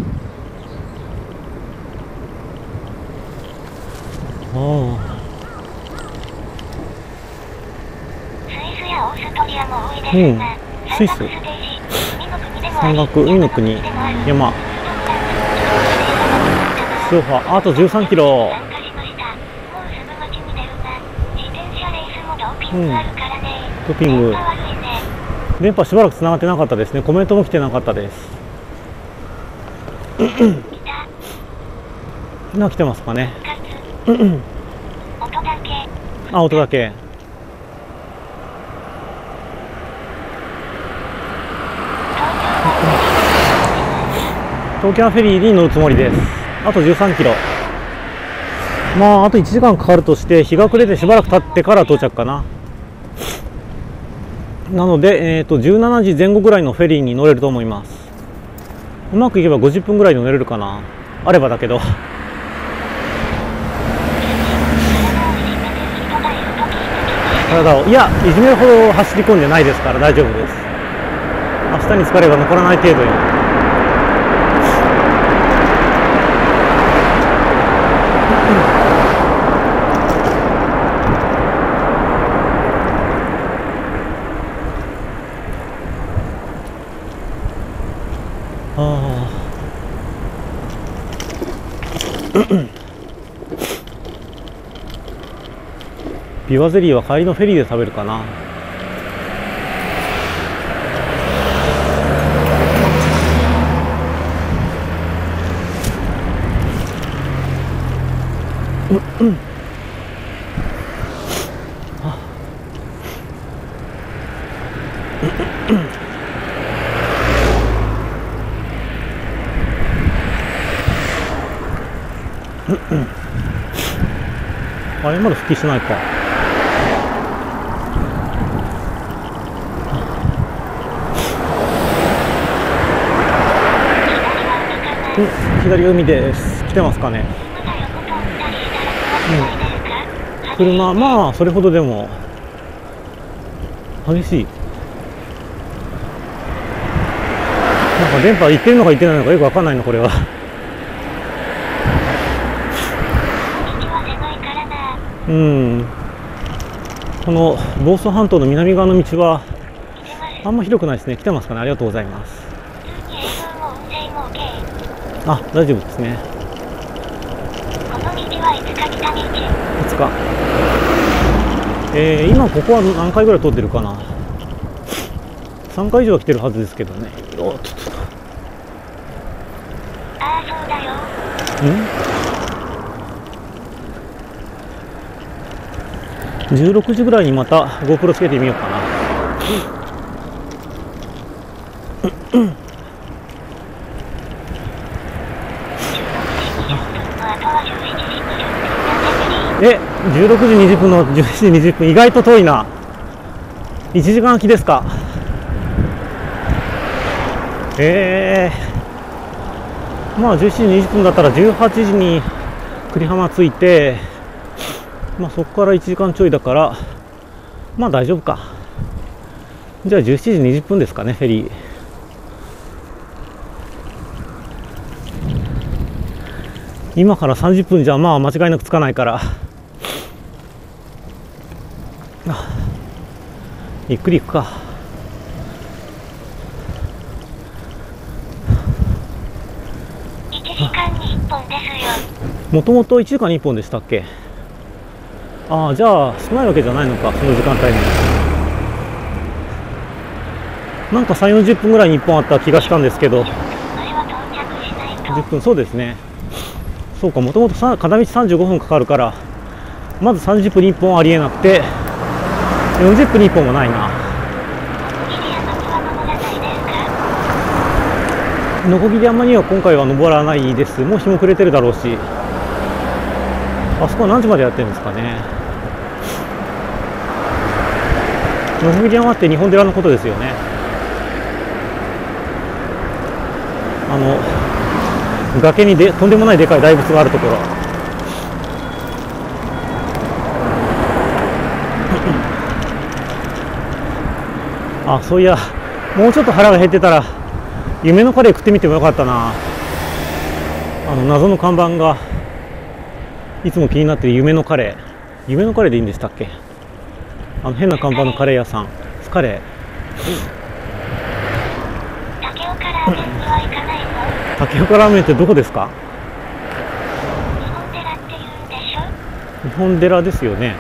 あスイスやオーストリアも多いですうんが、 スイス山岳海の国山スーファーあとじゅうさんキロ。うんドーピング電波しばらくつながってなかったですね。コメントも来てなかったです。今来てますかね。あ、音だけ。東京フェリーに乗るつもりです。あとじゅうさんキロ。まああといちじかんかかるとして、日が暮れてしばらく経ってから到着かな。なので、えー、とじゅうしちじぜん後ぐらいのフェリーに乗れると思います。うまくいけばごじゅっぷんぐらいで乗れるかな。あればだけど。体をいやいじめるほど走り込んでないですから大丈夫です。明日に疲れが残らない程度に。ああビワゼリーは帰りのフェリーで食べるかな。うんうんああれまだ復帰しないか。うん、左海です。来てますかね。うん、車まあそれほどでも激しい。なんか電波行ってるのか行ってないのかよくわかんないのこれは。うん、この房総半島の南側の道はあんま広くないですね。来てますかね。ありがとうございます。あ、大丈夫ですね。 この道はいつか来た道。 いつか。えー、今ここは何回ぐらい通ってるかな。さんかい以上は来てるはずですけどね。おっとっと。 ああ、そうだよ。 んじゅうろくじぐらいにまた GoPro つけてみようかな。え、じゅうろくじにじゅっぷんのじゅうしちじにじゅっぷん、意外と遠いな。いちじかん空きですか。えー、まあじゅうしちじにじゅっぷんだったらじゅうはちじに久里浜着いて、まあそこからいちじかんちょいだから、まあ大丈夫か。じゃあじゅうしちじにじゅっぷんですかね、フェリー。今からさんじゅっぷんじゃまあ間違いなく着かないから、ゆっくり行くか。 いちじかんにいっぽんですよ。 もともといちじかんにいっぽんでしたっけ。ああ、じゃあ少ないわけじゃないのか、その時間帯に。なんかさんじゅう、よんじゅっぷんぐらいにいっぽんあった気がしたんですけど。 それは到着しないと。 じゅっぷん、そうですね。そうか、もともと片道さんじゅうごふんかかるから、まずさんじゅっぷんにいっぽんありえなくて、よんじゅっぷんにいっぽんもないな。のこぎり山には今回は登らないです。もう日も暮れてるだろうし。あそこは何時までやってるんですかね。のこぎり山って日本寺のことですよね。あの崖にでとんでもないでかい大仏があるところ。あ、そういや、もうちょっと腹が減ってたら夢のカレー食ってみてもよかったな。あの謎の看板がいつも気になってる夢のカレー、夢のカレーでいいんでしたっけ？あの変な看板のカレー屋さん、スカレー。 竹岡ラーメンには行かないの？ 竹岡ラーメンってどこですか？ 日本寺って言うんでしょ？ 日本寺ですよね。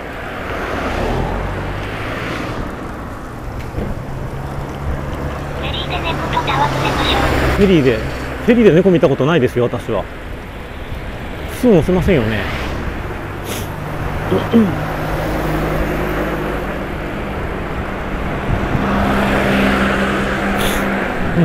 フェリーで猫と戯れましょう。 フェリーでフェリーで猫見たことないですよ、私は。すぐ乗せませんよね。うん。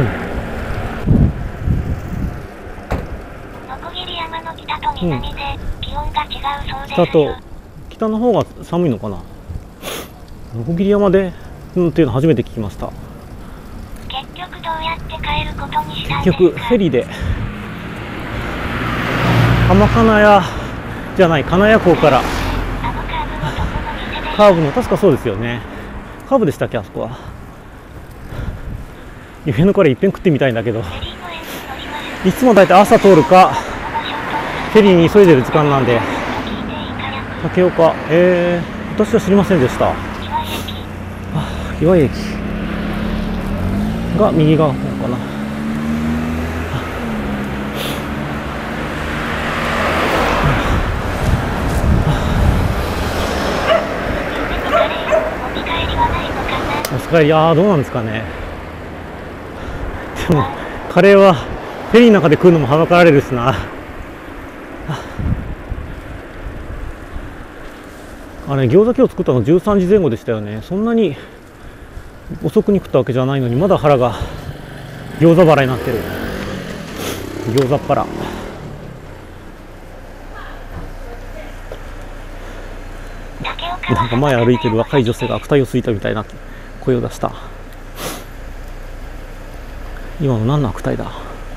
鋸山の北と南で気温が違うそうですよ。 北と北の方が寒いのかな。鋸山で、うんっていうの初めて聞きました。 結局どうやって帰ることにしたんですか？ 結局フェリーで浜金谷じゃない金谷港からあのカーブのとこの店でカーブの、確かそうですよね。カーブでしたっけ、あそこは。夢のカレーいっぺん食ってみたいんだけど、 フェリーの園に乗ります。 いつもだいたい朝通るかこの場所とフェリーに急いでる時間なんで。 聞いていかやく竹岡、えー、私は知りませんでした。 岩井駅岩井駅が右側の方かな。 カレーお見返りはないのかな？ お疲れ、いやーどうなんですかね。でもカレーはフェリーの中で食うのもはばかられるしな。あれ、餃子今日作ったのじゅうさんじぜん後でしたよね。そんなに遅くに食ったわけじゃないのに、まだ腹が餃子腹になってる。餃子っ腹。なんか前歩いてる若い女性が悪態をついたみたいな声を出した。今の何の悪態だ。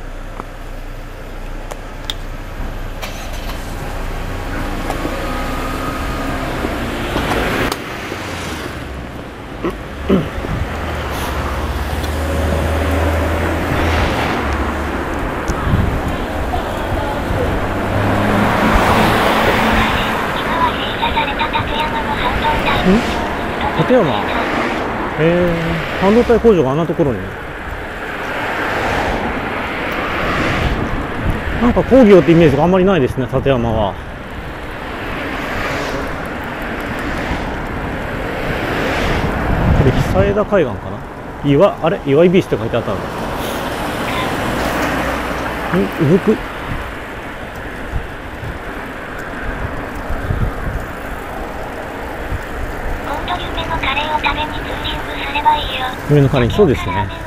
立山、えー、半導体工場があんなところに。なんか工業ってイメージがあんまりないですね、立山は。これ久枝海岸かな。岩、あれ岩井ビーチって書いてあったの。ん、動く。夢のカレー、そうですね。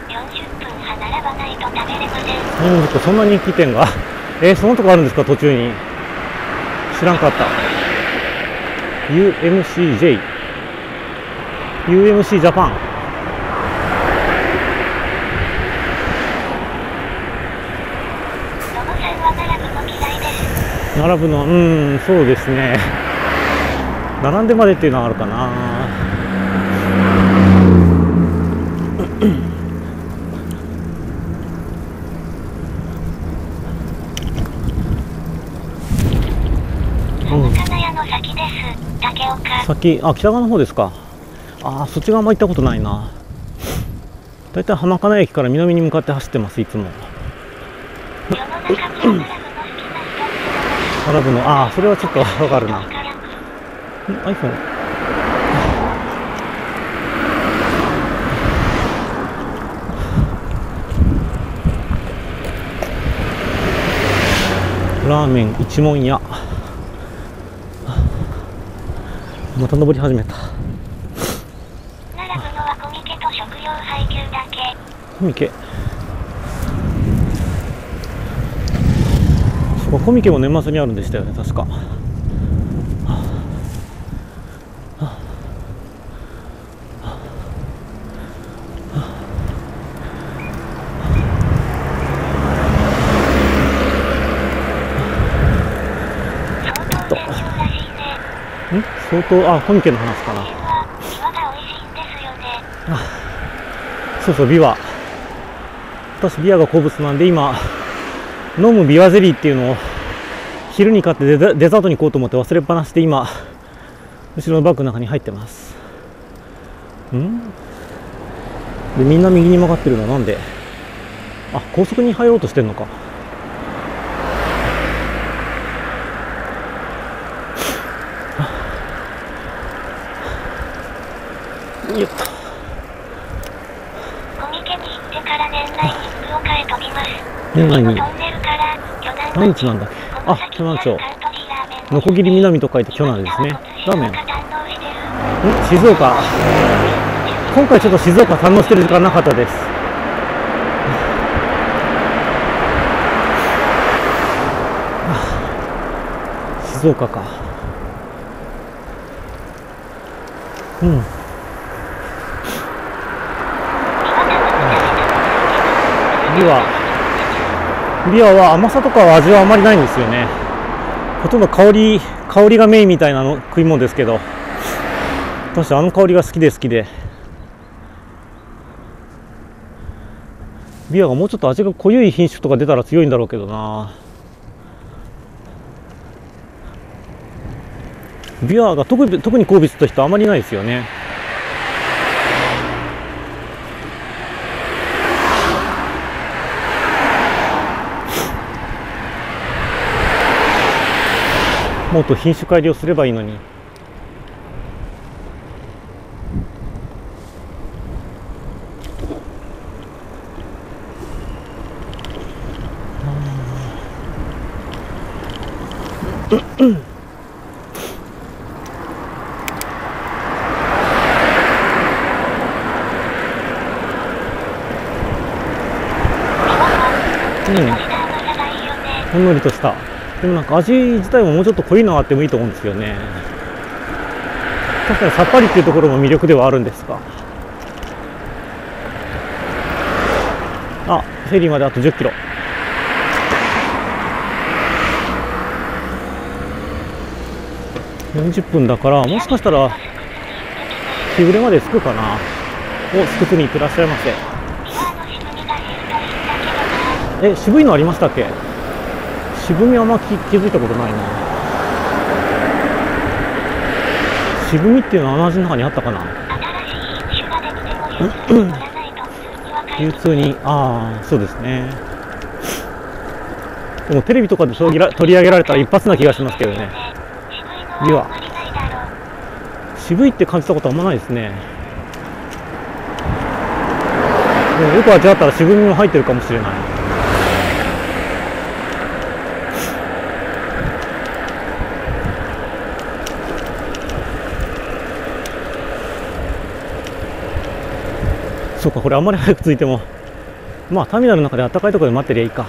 うん、そんな人気店がえー、そのとこあるんですか、途中に。知らんかった。 ユーエムシージェイ ユーエムシー ジャパン。並ぶの、うん、そうですね。並んでまでっていうのはあるかな。先、あ、北側の方ですか。ああ、そっち側も行ったことないな。だいたい浜金谷駅から南に向かって走ってます、いつも。並ぶの、ああ、それはちょっとわかるな。iPhone。ラーメン一門屋。また登り始めた。 並ぶのはコミケと食料配給だけ。 コミケ。そうか、コミケも年末にあるんでしたよね、確か。相当、あ、コミケの話かな。あ、そうそう、ビワ。私ビワが好物なんで、今飲むビワゼリーっていうのを昼に買ってデザ、デザートに行こうと思って忘れっぱなしで今後ろのバッグの中に入ってます。んでみんな右に曲がってるのはなんで？あ、高速に入ろうとしてんのか。よっと。 コミケに行ってから年内に福岡へ飛びます。 年内にトンネルから巨大何日なんだっけ。あ、巨南町。のこぎり南と書いて巨南ですね。ラーメン。ん静岡。今回ちょっと静岡堪能してる時間なかったです。静岡か。うん。ビワ。ビワは甘さとかは味はあまりないんですよね。ほとんど香り、香りがメインみたいなの食い物ですけど、私あの香りが好きで好きで。ビワがもうちょっと味が濃い品種とか出たら強いんだろうけどな。ビワが特に特に好物と人はあまりないですよね。もっと品種改良すればいいのに。うん、ほんのりとした。でもなんか味自体ももうちょっと濃いのがあってもいいと思うんですよね。確かにさっぱりっていうところも魅力ではあるんですが。あ、フェリーまであとじゅっキロ。よんじゅっぷんだから、もしかしたら日暮れまで着くかな。お、スクツに行ってらっしゃいませ。え、渋いのありましたっけ？渋みあんま気づいたことないな。渋みっていうのはあの味の中にあったかな。流通に、ああ、そうですね。でもテレビとかで取り上げられたら一発な気がしますけどね。ビワ。渋いって感じたことあんまないですね。でもよく味わったら渋みも入ってるかもしれない。そうか、これあんまり早く着いても、まあターミナルの中で暖かいところで待ってりゃいいか。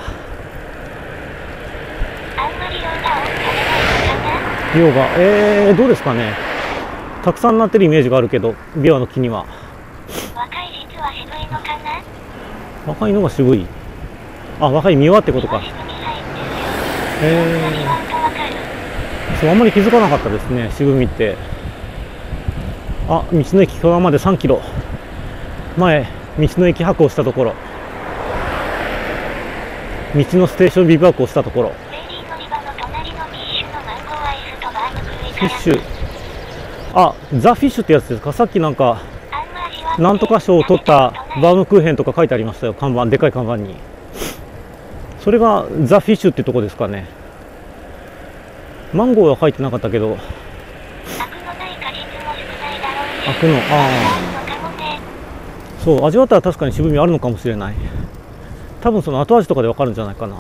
量が、えー、どうですかね。たくさんなってるイメージがあるけど、ビワの木には。 若い実は渋いのかな。 若いのが渋い。あ、若い実はってことか。えー、そう、あんまり気づかなかったですね、渋みって。あ、道の駅巨南までさんキロ。前、道の駅泊をしたところ、道のステーションビブワークをしたところ、フィッシュ、あ、ザ・フィッシュってやつですか。さっきなんかなんとか賞を取ったバームクーヘンとか書いてありましたよ、看板、でかい看板に。それがザ・フィッシュっていうとこですかね。マンゴーは書いてなかったけど、アクの、ああ、そう、味わったら確かに渋みあるのかもしれない。多分その後味とかでわかるんじゃないかな。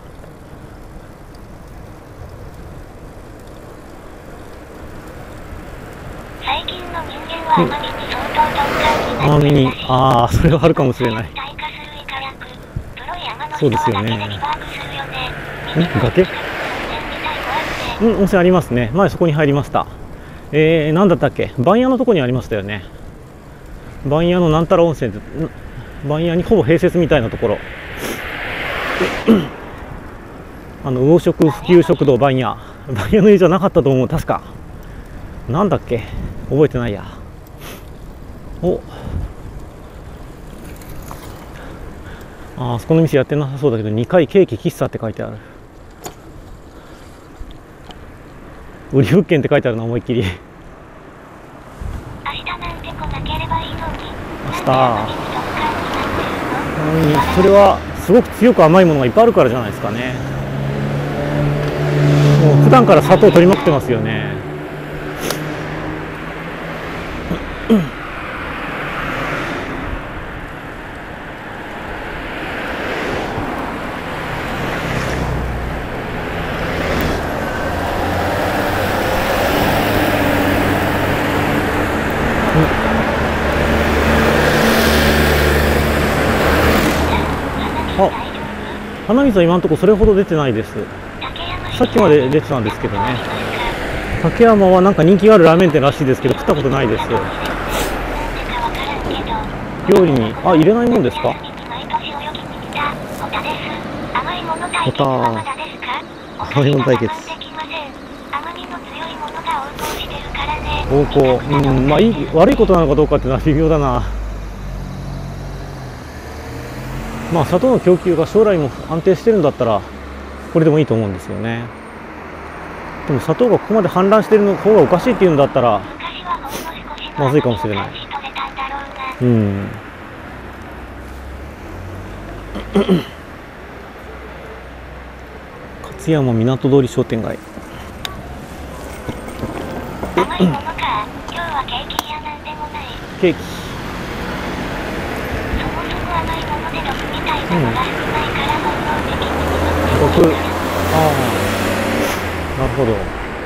最近の人間は甘みに相当鈍感にな甘みに、 っているらしい。 ああ、それはあるかもしれない。 耐火するイカ役、プロい山のそう人はですよね。 崖でリバークするよね。 ん、崖？うん、温泉ありますね。前そこに入りました。えー、なんだったっけ、番屋のとこにありましたよね。番屋のなんたら温泉って、番屋にほぼ併設みたいなところ。あの魚食普及食堂番屋、番屋の家じゃなかったと思う、確か。なんだっけ、覚えてないや。お、あ、あそこの店やってなさそうだけど、にかいケーキ喫茶って書いてある。 売り物件って書いてあるな、思いっきり。 明日なんて来なければいいのに。 明日それはすごく強く甘いものがいっぱいあるからじゃないですかね。もう普段から砂糖取りまくってますよね。あ、鼻水は今のところそれほど出てないです。さっきまで出てたんですけどね。竹山はなんか人気があるラーメン店らしいですけど、食ったことないです。料理に、あ、入れないもんですか。また甘いもの対決。暴行、うん、まあいい悪いことなのかどうかっていうのは微妙だな。まあ砂糖の供給が将来も安定してるんだったらこれでもいいと思うんですよね。でも砂糖がここまで氾濫してるの方がおかしいっていうんだったらまずいかもしれない。うん。勝山港通り商店街。 甘いものか。今日はケーキやなんでもない。 ケーキ。 そもそも甘いもので毒みたいなのが少ないから本能的に毒。ああ。なるほど。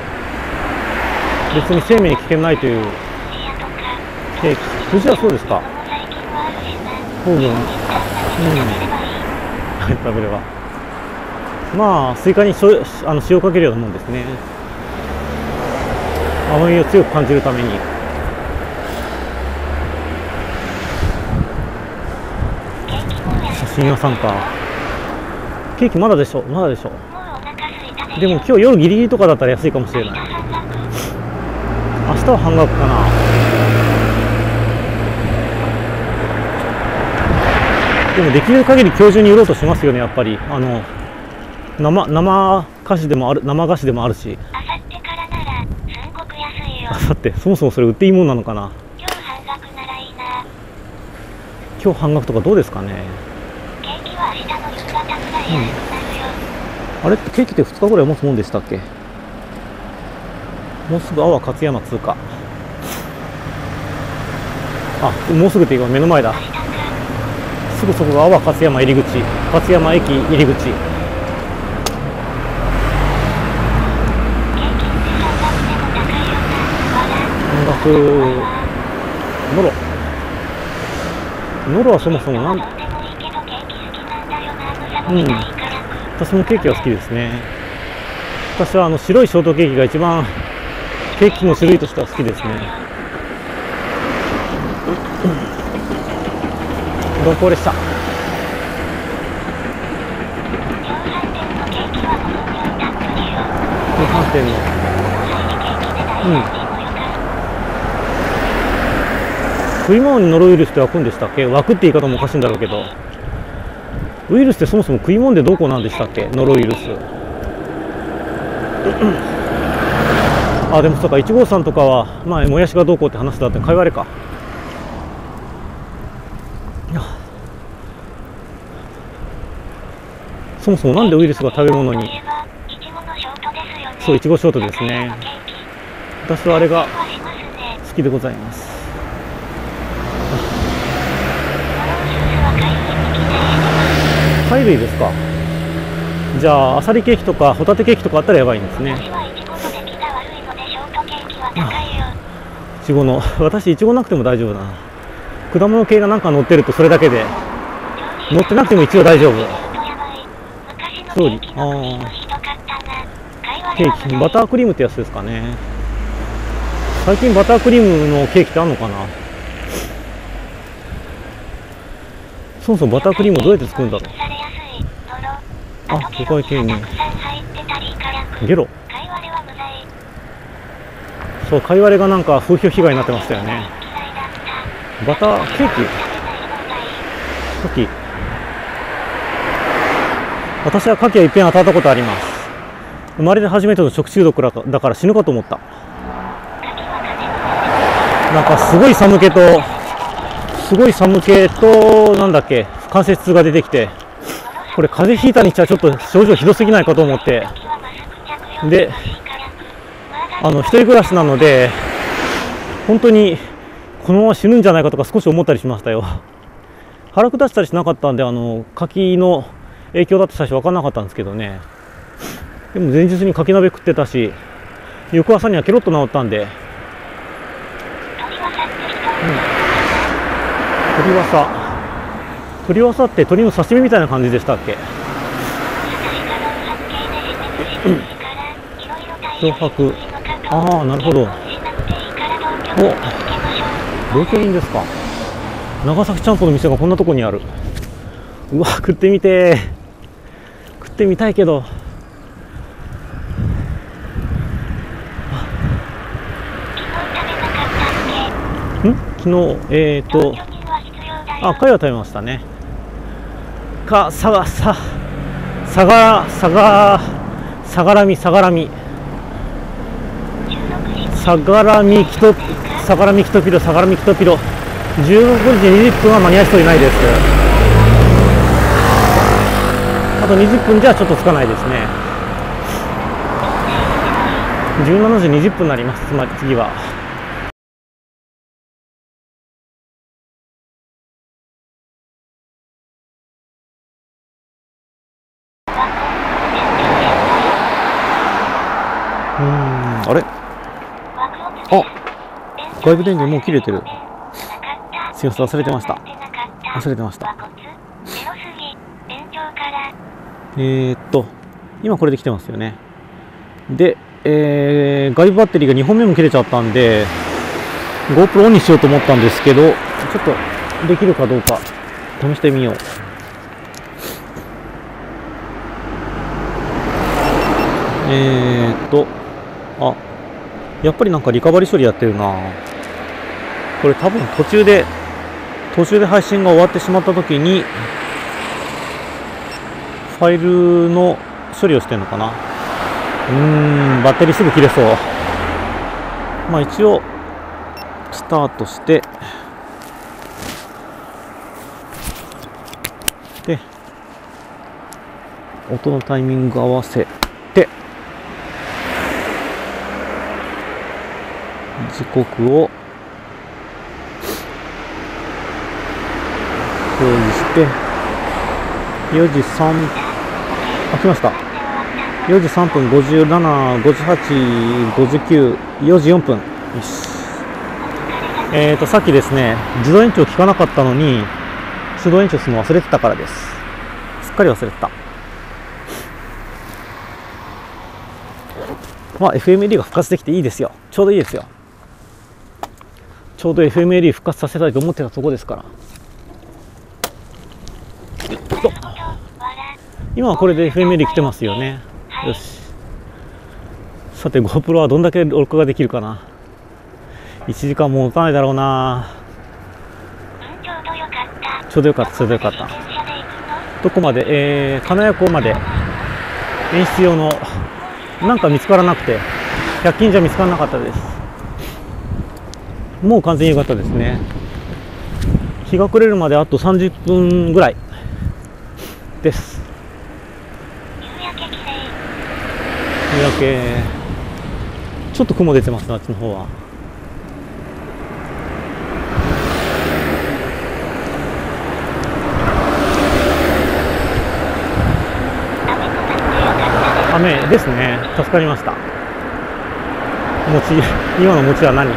別に生命に危険ないというケーキ。寿司はそうですか。糖分。うん。はい、食べれば。まあスイカにしょあの塩かけるようなもんですね。甘みを強く感じるために。写真屋さんか。ケーキまだでしょ、まだでしょ。でも今日夜ギリギリとかだったら安いかもしれない。明日は半額かな。でもできる限り今日中に売ろうとしますよね、やっぱり。あの生生菓子でもある、生菓子でもあるし。あさってそもそもそれ売っていいもんなのかな。 今日半額ならいいな。 今日半額とかどうですかね。 ケーキは明日の夕方くらい安くなるよ。 うん、あれってケーキってふつかぐらい持つもんでしたっけ。もうすぐ阿波勝山通過。あ、もうすぐっていうか目の前だ。すぐそこが阿波勝山入り口、勝山駅入り口。ノロノロはそもそもなん、うん、私もケーキは好きですね。私はあの白いショートケーキが一番ケーキの種類としては好きですね。鈍行列車。量販店の、うん、食い物にノロウイルスって湧くんでしたっけ。湧くって言い方もおかしいんだろうけど、ウイルスってそもそも食い物でどうこうなんでしたっけ、ノロウイルス。あ、でもそうか、いちごうさんとかはまあもやしがどうこうって話だって、かいわれか。そもそもなんでウイルスが食べ物に。そう、いちごショートですね。私はあれが好きでございます。貝類ですか。じゃあアサリケーキとかホタテケーキとかあったらやばいんですね。いちごの、私いちごなくても大丈夫だな。果物系がなんか乗ってるとそれだけで、乗ってなくても一応大丈夫。調理、ああ、ケーキ、バタークリームってやつですかね。最近バタークリームのケーキってあるのかな。そもそもバタークリームをどうやって作るんだろう。あ、魚介系にゲロ。そう、カイワレがなんか風評被害になってましたよね。バターケーキ、カキ。私はカキはいっぺん当たったことあります。 生まれて初めての食中毒だだから死ぬかと思った。なんかすごい寒気とすごい寒気となんだっけ関節痛が出てきて、これ風邪ひいたにしちゃちょっと症状ひどすぎないかと思って、であの一人暮らしなので本当にこのまま死ぬんじゃないかとか少し思ったりしましたよ。腹下したりしなかったんで、あの柿の影響だって最初分からなかったんですけどね。でも前日に柿鍋食ってたし、翌朝にはケロッと治ったんで。鳥わさ、鳥わさって鳥の刺身みたいな感じでしたっけ？漂白、ああなるほど。お、同居人ですか。長崎ちゃんぽんの店がこんなとこにある。うわ、食ってみてー。食ってみたいけど。ん？昨日、えーと、あ、貝は食べましたね。か、さが、さ、さが、さが、さがらみ、さがらみ。さがらみきと、さがらみきとピロ、さがらみきとピロ。じゅうろくじにじゅっぷんは間に合いそうにないです。あとにじゅっぷんじゃちょっとつかないですね。じゅうしちじにじゅっぷんになります。つまり次は。うーん、あれ？あ、外部電源もう切れてる。すいません、忘れてました。忘れてました。えーっと、今これで来てますよね。で、えー、外部バッテリーがにほんめも切れちゃったんで、GoPro オンにしようと思ったんですけど、ちょっとできるかどうか試してみよう。えーっと、あ、やっぱりなんかリカバリー処理やってるな。これ多分途中で、途中で配信が終わってしまった時に、ファイルの処理をしてるのかな。うーん、バッテリーすぐ切れそう。まあ一応、スタートして、で、音のタイミング合わせて、時刻を表示して、よじさん、あ、来ました。よじさんぷんごじゅうなな、ごじゅうはち、ごじゅうきゅう、よじよんぷん。よし。えーと、さっきですね、自動延長効かなかったのに、手動延長するの忘れてたからです。すっかり忘れてた。まあ、エフエムエルイー が復活できていいですよ。ちょうどいいですよ。ちょうど エフエムエルイー 復活させたいと思ってたところですから。今はこれで エフエムエルイー 来てますよね。よし。さて GoPro はどんだけ録画できるかな。いちじかんも持たないだろうな。ちょうどよかった、ちょうどよかった。どこまで、えー、金谷港まで演出用のなんか見つからなくて、ひゃく均じゃ見つからなかったです。もう完全に良かったですね。日が暮れるまであとさんじゅっぷんぐらいです。夕焼け、ちょっと雲出てますね、あっちの方は。雨ですね。助かりました。餅、今の餅は何？うん。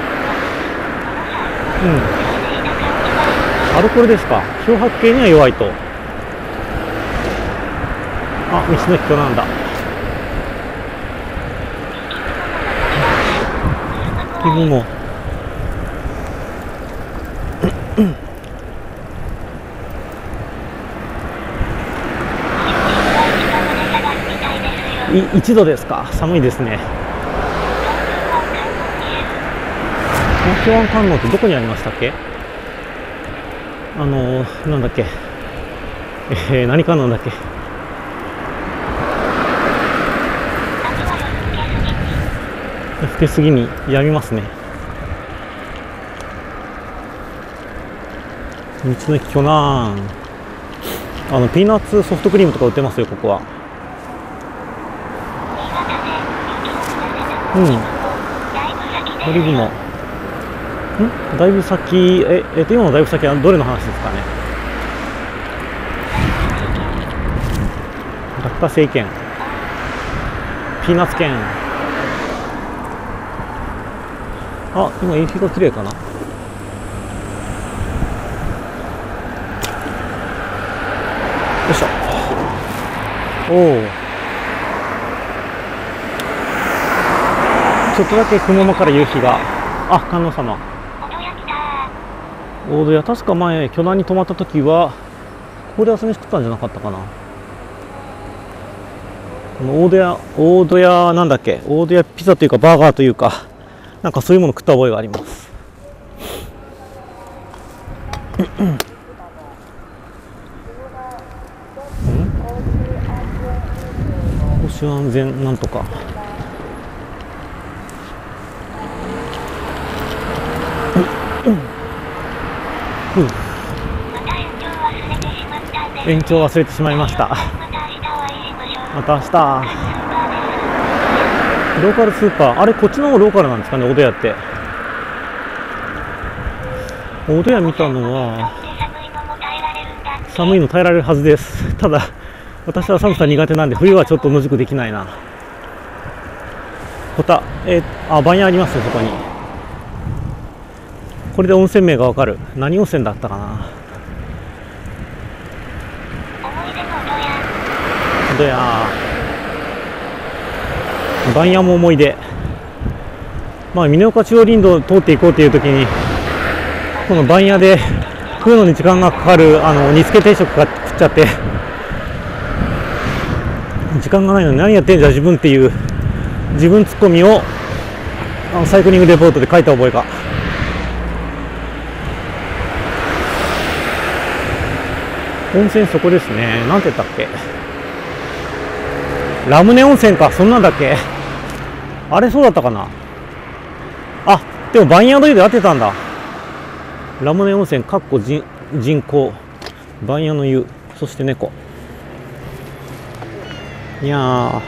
アルコールですか。漂白系には弱いと。あ、道の人なんだ。気分も。いいちどですか。寒いですね。東京湾観音ってどこにありましたっけ？あのー、なんだっけ、えー、何観音だっけ。 ふけすぎにやみますね。道の駅巨南、あのピーナッツソフトクリームとか売ってますよ、ここは。うん。オリグモ。んだいぶ先、え、えっと、今のだいぶ先はどれの話ですかね。落花生県。ピーナッツ県。あ、今夕日が綺麗かな。よいしょ。おお。ちょっとだけ雲間から夕日が。あ、観音様。大戸屋、確か前巨大に泊まった時はここで朝飯食ったんじゃなかったかな。この大戸屋、大戸屋なんだっけ、大戸屋ピザというかバーガーというか、なんかそういうもの食った覚えがあります。星安全なんとか。うん、延長忘れてしまいました。また明日。ローカルスーパー、あれこっちの方ローカルなんですかね、大戸屋って。大戸屋見たのは寒いの耐えられるはずです。ただ私は寒さ苦手なんで冬はちょっと野宿できないな。ホタ、えー、あ、番屋ありますね、そこに。これで温泉名がわかる。何温泉だったかな。大戸屋。番屋も思い出。まあ峰岡中央林道を通っていこうというときにこの番屋で食うのに時間がかかるあの煮付け定食が食っちゃって、時間がないのに何やってんじゃ自分っていう自分ツッコミをあのサイクリングレポートで書いた覚えが。温泉そこですね。なんて言ったっけ、ラムネ温泉か、そんなんだっけ。あれそうだったかな。あ、でも番屋の湯で当てたんだ。ラムネ温泉かっこ人人工番屋の湯、そして猫。いやー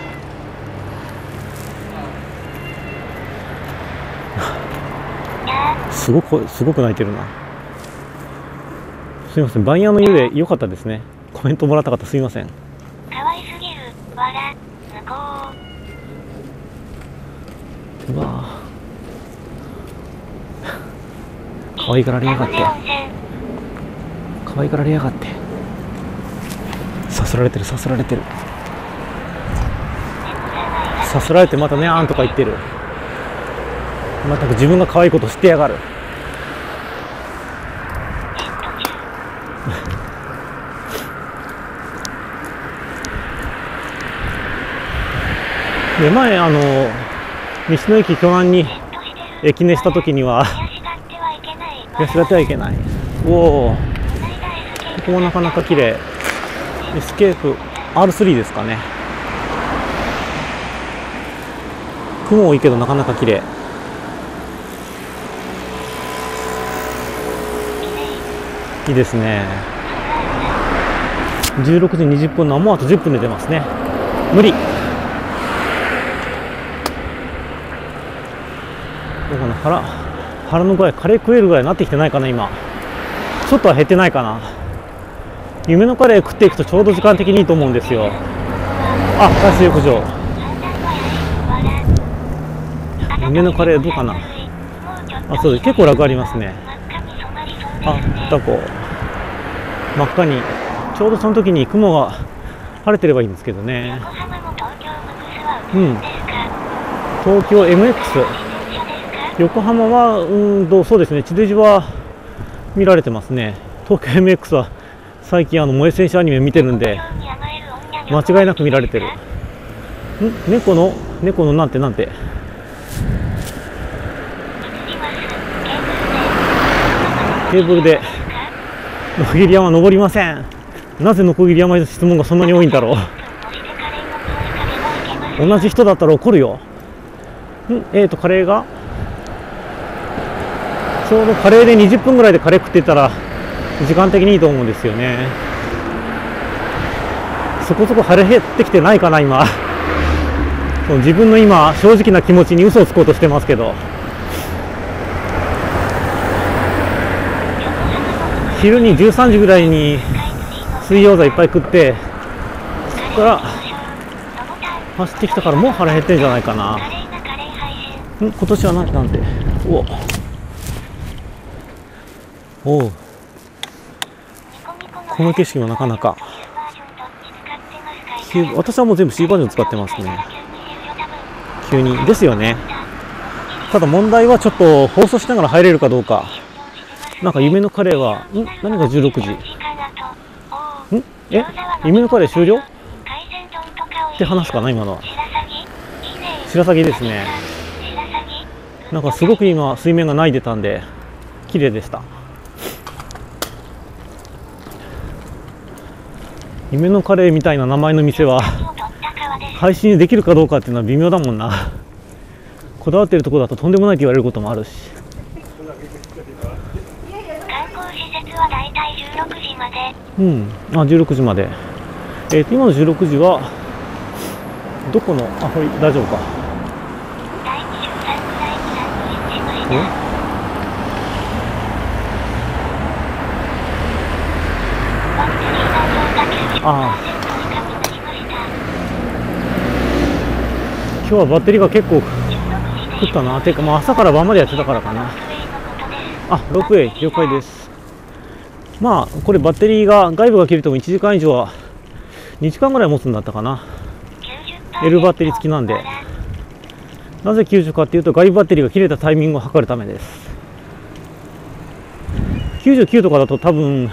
すごくすごく泣いてるな。すみません、番屋の湯で良かったですね。コメントもらった方すみません。 可愛すぎる、わら、向こう。うわぁ。可愛がられやがって。可愛がられやがって。さすられてる、さすられてる。さすられてまたね、あんとか言ってる。まったく自分が可愛いこと知ってやがる。で前あの道の駅巨南に駅寝した時にはやしがってはいけない。おお、ここもなかなか綺麗。エスケープ アールスリー ですかね。雲多いけどなかなか綺麗。いいですね。じゅうろくじにじゅっぷんのもうあとじゅっぷんで出ますね。無理。どうかな、腹腹の具合カレー食えるぐらいになってきてないかな。今ちょっとは減ってないかな。夢のカレー食っていくとちょうど時間的にいいと思うんですよ。あ、海水浴場。夢のカレーどうかな。あ、そうです。結構楽ありますね。あ、タコ真っ赤に。ちょうどその時に雲が晴れてればいいんですけどね。うん、東京 エムエックス、横浜はうんとそうですね、地デジは見られてますね。東京 エムエックス は最近あの萌え戦士アニメ見てるんで間違いなく見られてる。ん、猫の猫のなんてなんてテーブルでノコギリ山登りません。なぜノコギリ山の質問がそんなに多いんだろう。同じ人だったら怒るよ。 んえっ、ー、とカレーがちょうどカレーでにじゅっぷんぐらいでカレー食ってたら時間的にいいと思うんですよね。そこそこ腹減ってきてないかな今。そう自分の今正直な気持ちに嘘をつこうとしてますけど、昼にじゅうさんじぐらいに水餃子いっぱい食って、そこから走ってきたからもう腹減ってんじゃないかな。ん今年は何なんでおおこの景色もなかなか。私はもう全部 C バージョン使ってますね。急にですよね。ただ問題はちょっと放送しながら入れるかどうか。なんか夢のカレーはん何がじゅうろくじんえ夢のカレー終了って話かな今のは。白鷺ですね。なんかすごく今水面がないでたんで綺麗でした。夢のカレーみたいな名前の店は配信できるかどうかっていうのは微妙だもんな。こだわってるところだととんでもないって言われることもあるし。 観光施設はだいたいじゅうろくじまで。 うん、あじゅうろくじまで。えーと今のじゅうろくじはどこのあこれ大丈夫か。 だいにじゅうさんくらいにランドインしました。 ああ今日はバッテリーが結構食ったな。ていうかもう朝から晩までやってたからかな。あロープウェイ了解です。まあこれバッテリーが外部が切れてもいちじかん以上はにじかんぐらい持つんだったかな。 L バッテリー付きなんで。なぜきゅうじゅうかっていうと外部バッテリーが切れたタイミングを測るためです。きゅうじゅうきゅうとかだと多分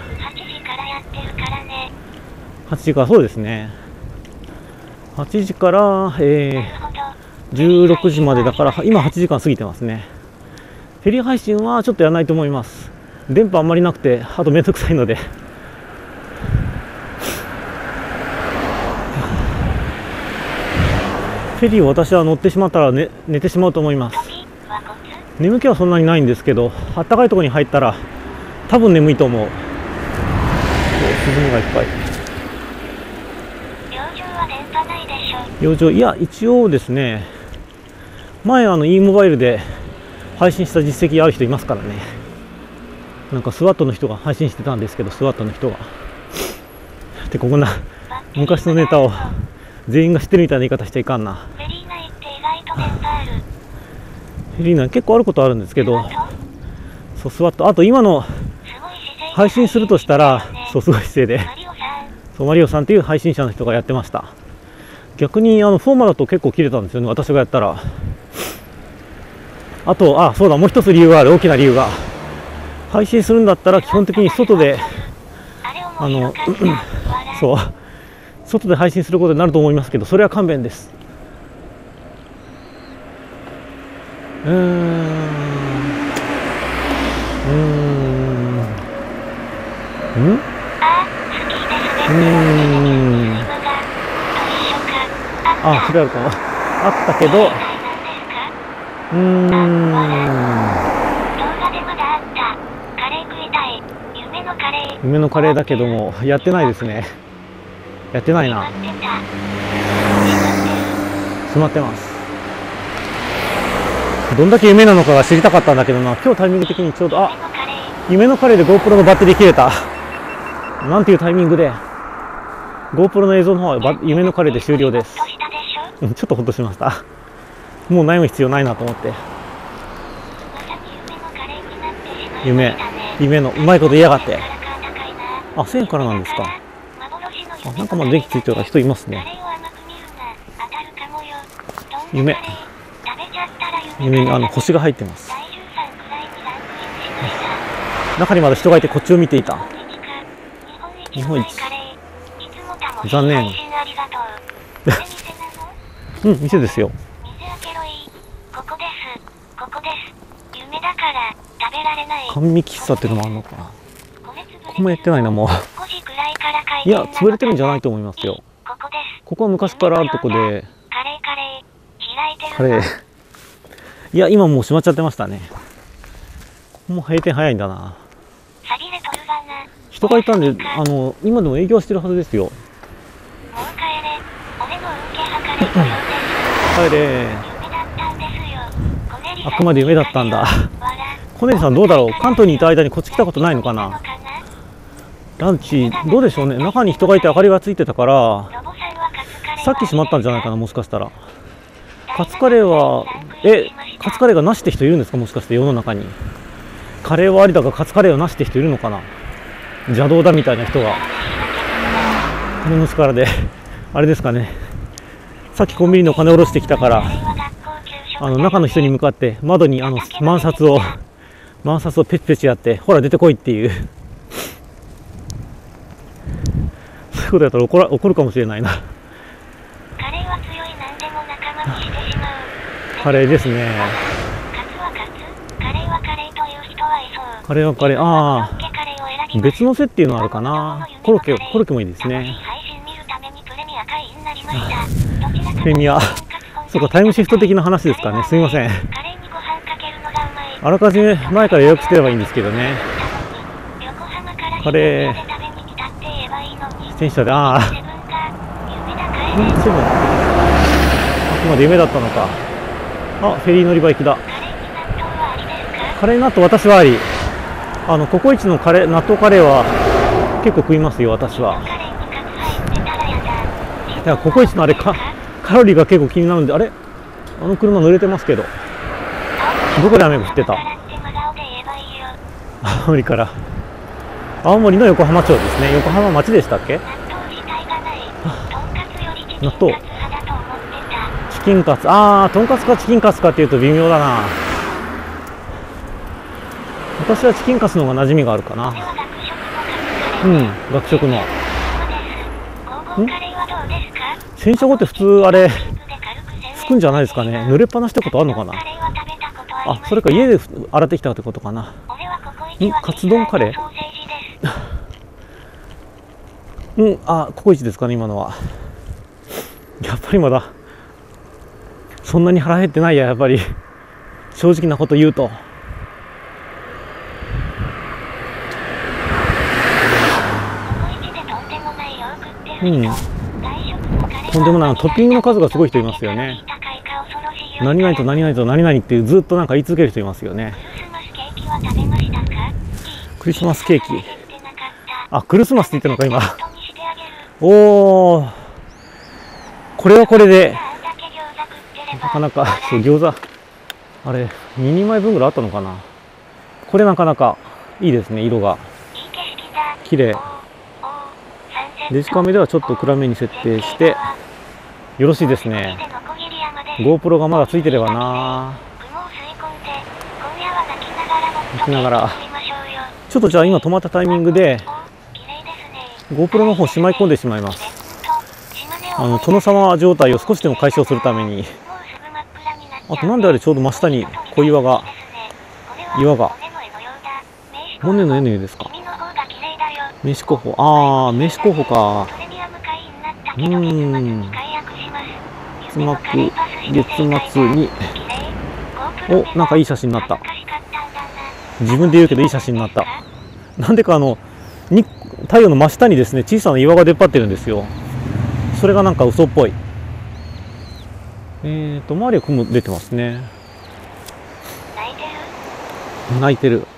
はちじからそうですねはちじから、えー、じゅうろくじまでだから今はちじかん過ぎてますね。フェリー配信はちょっとやらないと思います。電波あんまりなくてあとめんどくさいので。フェリーを私は乗ってしまったら、ね、寝てしまうと思います。眠気はそんなにないんですけどあったかいところに入ったら多分眠いと思う。スズメがいっぱい。洋上いや一応ですね前あの e モバイルで配信した実績ある人いますからね。なんかスワットの人が配信してたんですけどスワットの人がでここな昔のネタを全員が知ってるみたいな言い方しちゃいかんな。 フェリー内って意外と電波ある。 フェリー内結構あることあるんですけどそうスワットあと今の配信するとしたらそうすごい姿勢でそうマリオさんっていう配信者の人がやってました。逆にあのフォーマだと結構切れたんですよね私がやったら。あとあそうだもう一つ理由がある。大きな理由が配信するんだったら基本的に外であのそう外で配信することになると思いますけどそれは勘弁です。うーんうーんんうーんあそれあるかもあったけどうーん夢のカレーだけどもやってないですね。やってないな。詰まってます。どんだけ夢なのかが知りたかったんだけどな。今日タイミング的にちょうどあ夢のカレーで GoPro のバッテリー切れた。なんていうタイミングで GoPro の映像の方は夢のカレーで終了です。ちょっとほっとしました。もう悩む必要ないなと思って。夢夢のうまいこと言いやがって。あせんえんからなんですか。あなんかまだ電気ついてる人いますね。夢夢にあの星が入ってます。中にまだ人がいてこっちを見ていた。日本一残念。うん店ですよ。甘味喫茶っていうのもあるのかな。ここもやってないなもう。いや潰れてるんじゃないと思いますよ。ここは昔からあるとこでカレーいや、今もう閉まっちゃってましたね。もう閉店早いんだな。人がいたんで、あの、今でも営業してるはずですよ。もう帰れ。俺の運気計れたようです。 帰れ。 夢だったんですよ。 あくまで夢だったんだ。小ネリさんどうだろう。関東にいた間にこっち来たことないのかな。ランチどうでしょうね。中に人がいて明かりがついてたから、さっき閉まったんじゃないかな、もしかしたら。カツカレーは、え、カツカレーがなしって人いるんですか、もしかして世の中に。カレーはありだがカツカレーはなしって人いるのかな。邪道だみたいな人が。金の力で、あれですかね。さっきコンビニの金下ろしてきたから、あの中の人に向かって窓にあの万札を、万札をペチペチやって、ほら出てこいっていう。そういうことやったら怒ら怒るかもしれないな。 カレーは強い、何でも仲間にしてしまう。 カレーですね。 カツはカツ、カレーはカレーという人はいそう。 カレーはカレー、ああ。別のせっていうのあるかな。コロッケ、コロッケもいいですね。プレミア。そうか、タイムシフト的な話ですかね。すみません。あらかじめ前から予約してればいいんですけどね。カレー。自転車で、ああ。セブン。あくまで夢だったのか。あ、フェリー乗り場行きだ。カレー納豆、私はあり。あのココイチのカレー、納豆カレーは結構食いますよ、私は。いや、ココイチのあれか、カロリーが結構気になるんで、あれあの車濡れてますけど。どこで雨が降ってた。青森から。青森の横浜町ですね。横浜町でしたっけ。納豆。チキンカツ。ああ、とんかつかチキンカツかっていうと微妙だな。私はチキンカツの方が馴染みがあるかな。うん、学食の。ん洗車後って普通あれ拭くんじゃないですかね。濡れっぱなしってことあるのかな。あ、それか家で洗ってきたってことかな。ん、カツ丼カレー。うん、あ、ココイチですかね、今のは。やっぱりまだそんなに腹減ってないや、やっぱり正直なこと言うと。うん、とんでもない。トッピングの数がすごい人いますよね。何々と何々と何々っていうずっとなんか言い続ける人いますよね。クリスマスケーキ。あ、クリスマスって言ってるのか今。おお、これはこれでなかなか、そう、餃子あれににまいぶんぐらいあったのかな。これなかなかいいですね。色が綺麗。デジカメではちょっと暗めに設定してよろしいですね。 GoPro がまだついてればな。泣きながらちょっとじゃあ今止まったタイミングで GoPro の方しまい込んでしまいます。あの殿様状態を少しでも解消するために。あとなんであれちょうど真下に小岩が岩がモネの絵の絵ですか。名刺候補、ああ、名刺候補か。うーん。月末、月末に。お、なんかいい写真になった。自分で言うけどいい写真になった。なんでかあの、に太陽の真下にですね、小さな岩が出っ張ってるんですよ。それがなんか嘘っぽい。えーと、周りは雲出てますね。泣いてる。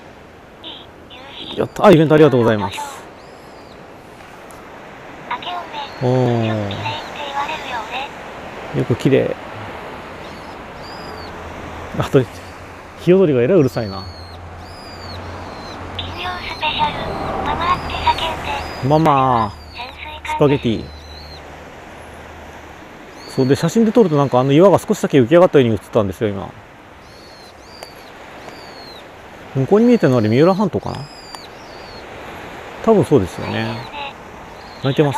やった、あ、イベントありがとうございます。おお、よく綺麗。あとヒヨドリがえらいうるさいな。ママスパゲティ。そうで、写真で撮るとなんかあの岩が少しだけ浮き上がったように映ったんですよ今。向こうに見えてるのは三浦半島かな。多分そうですよね。泣いてます。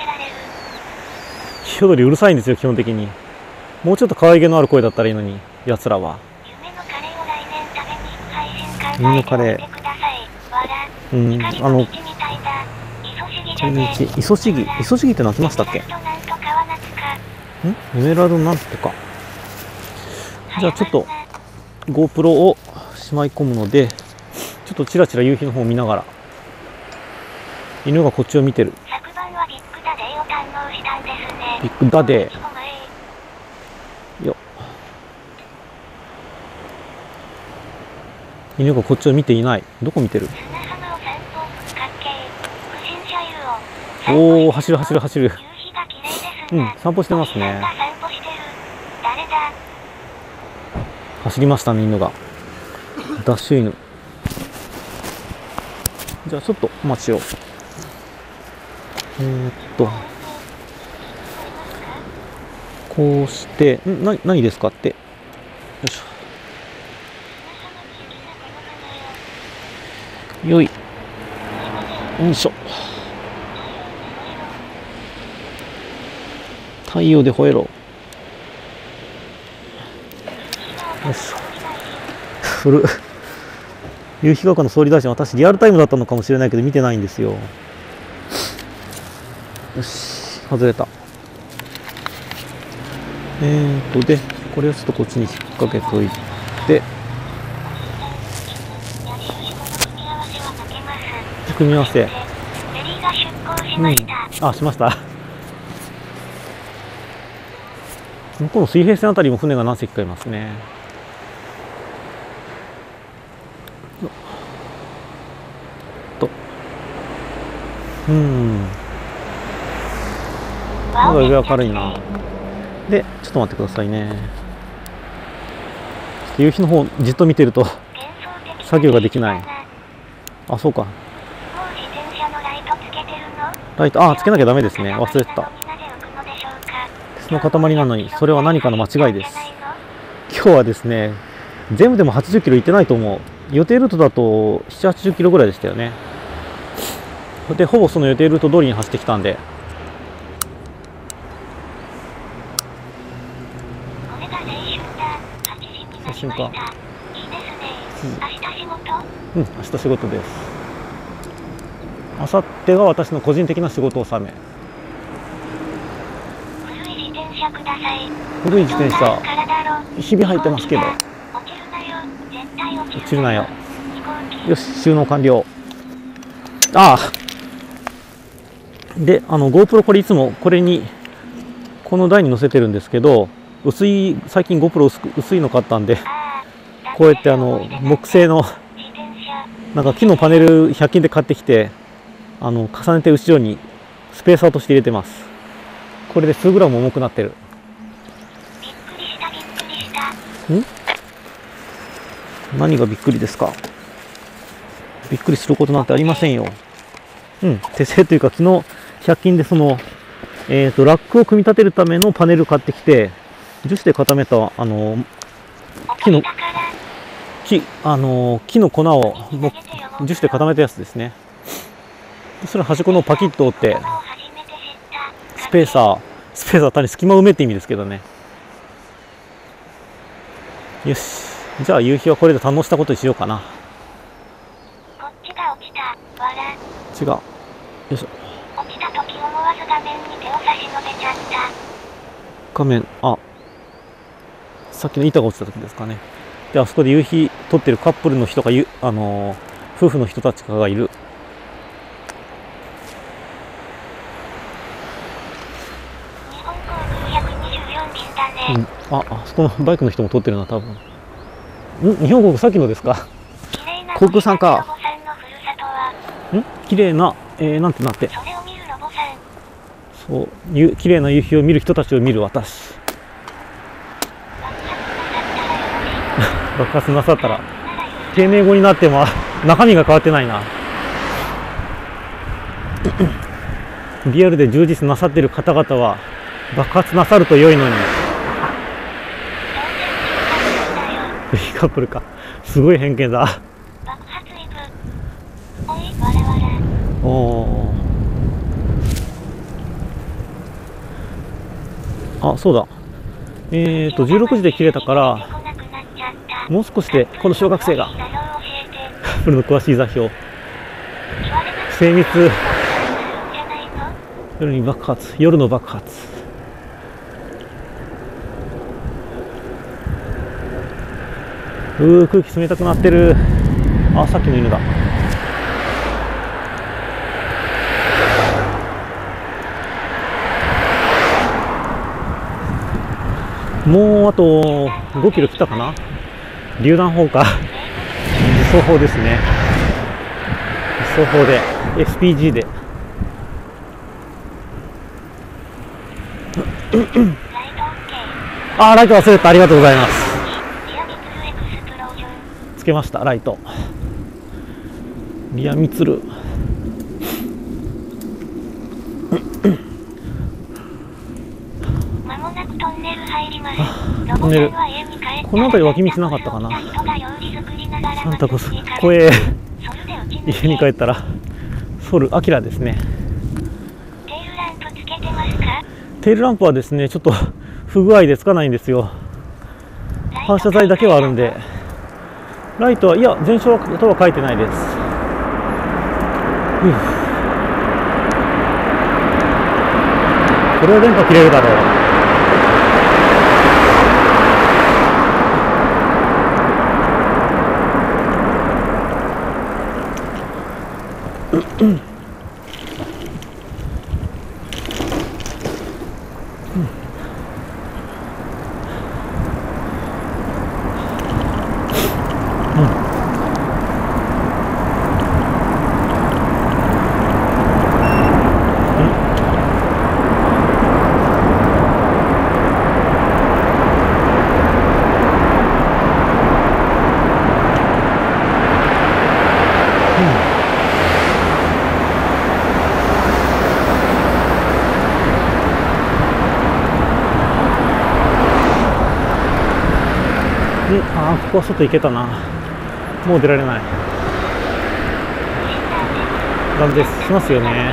ヒヨドリうるさいんですよ基本的に。もうちょっと可愛げのある声だったらいいのに、やつらは。夢のカレー。うん、あの、イソシギ、イソシギって鳴きましたっけ？ん？エメラルドなんとか。 じゃあちょっと GoPro をしまい込むので、ちょっとチラチラ夕日の方を見ながら、犬がこっちを見てる。 昨晩はビッグダデーを堪能したんですね。 ビッグダデーよ。犬がこっちを見ていない。どこ見てる？ 砂浜を散歩、かっけー。不審者いるを。 おお、走る走る走る。 夕日が綺麗ですうんが、 散歩してますね。 おじさんが散歩してる。誰だ？ 走りましたね、犬が。ダッシュ犬。じゃあちょっとお待ちを。えー、っとこうしてんな何ですかって。よいしょ。よい。よいしょ。太陽で吠えろ。よいしょ。それ夕日学科の総理大臣、私リアルタイムだったのかもしれないけど見てないんですよ。よし、外れた。えーとでこれをちょっとこっちに引っ掛けといて、組み合わせ。うん、あ、しました。向こうの水平線あたりも船が何隻かいますね。と、うん。まだ上明るいな。で、ちょっと待ってくださいね。ちょっと夕日の方じっと見てると作業ができない。あ、そうか。ライト、あ、つけなきゃダメですね。忘れてた。鉄の塊なのに、それは何かの間違いです。今日はですね、全部でもはちじゅっキロ行ってないと思う。予定ルートだとななじゅう、はちじゅっキロぐらいでしたよね。で、ほぼその予定ルート通りに走ってきたんで。青春か。うん、明日仕事です。明後日が私の個人的な仕事納め。 古い自転車ください。 古い自転車、ひび入ってますけど。落ちるなよ。よし、収納完了。ああ。で、あの GoPro これいつもこれにこの台に載せてるんですけど、薄い最近 GoPro 薄く薄いの買ったんで、こうやってあの木製のなんか木のパネルひゃく均で買ってきて、あの重ねて後ろにスペーサーとして入れてます。これで数グラム重くなってる。 びっくりしたびっくりした。 ん？何がびっくりですか？びっくりすることなんてありませんよ。うん、手製というか昨日ひゃく均でその、えーと、ラックを組み立てるためのパネル買ってきて、樹脂で固めたあの木の木あの木の粉を樹脂で固めたやつですね。それ端っこのパキッと折ってスペーサースペーサー単に隙間を埋めって意味ですけどね。よし、じゃあ夕日はこれで堪能したことにしようかな。 こっちが落ちた。わら。 違う。よいしょ。 落ちた時思わず画面に手を差し伸べちゃった。 画面、あ、さっきの板が落ちた時ですかね。で、あそこで夕日撮ってるカップルの人がゆ、あのー、夫婦の人たちがいる。 日本航空ひゃくにじゅうよん便だね。 うん、あ、あそこのバイクの人も撮ってるな、多分。ん、日本航空さっきのですか。航空さんか。ん、綺麗な、えー、なんてなって。 それを見るロボさん。 そう、ゆ綺麗な夕日を見る人たちを見る私。爆発なさったら、丁寧語になっても中身が変わってないな。リアルで充実なさっている方々は爆発なさると良いのに。ベビーカップルか。すごい偏見だ。 爆発イブ。おい、我々。 おお。あ、そうだ。えっとじゅうろくじで切れたから、もう少しでこの小学生がカップルの詳しい座標。精密。夜に爆発、夜の爆発。 うー、空気冷たくなってる。あ、さっきの犬だ。もうあとごキロ来たかな。榴弾砲か。自走砲ですね。自走砲で エスピージー であー、ライト忘れた。ありがとうございます。つけました、ライト。リアミツル。 まもなくトンネル入ります。 トンネル。この辺り脇道なかったかな。サンタコス怖え。家に帰ったらソルアキラですね。 テールランプつけてますか？ テールランプはですね、ちょっと不具合でつかないんですよ。反射材だけはあるんで。ライトは、いや、全焼とは書いてないです。これは電波切れるだろう。うんああ、ここは外行けたな。もう出られない。ダメです。しますよね。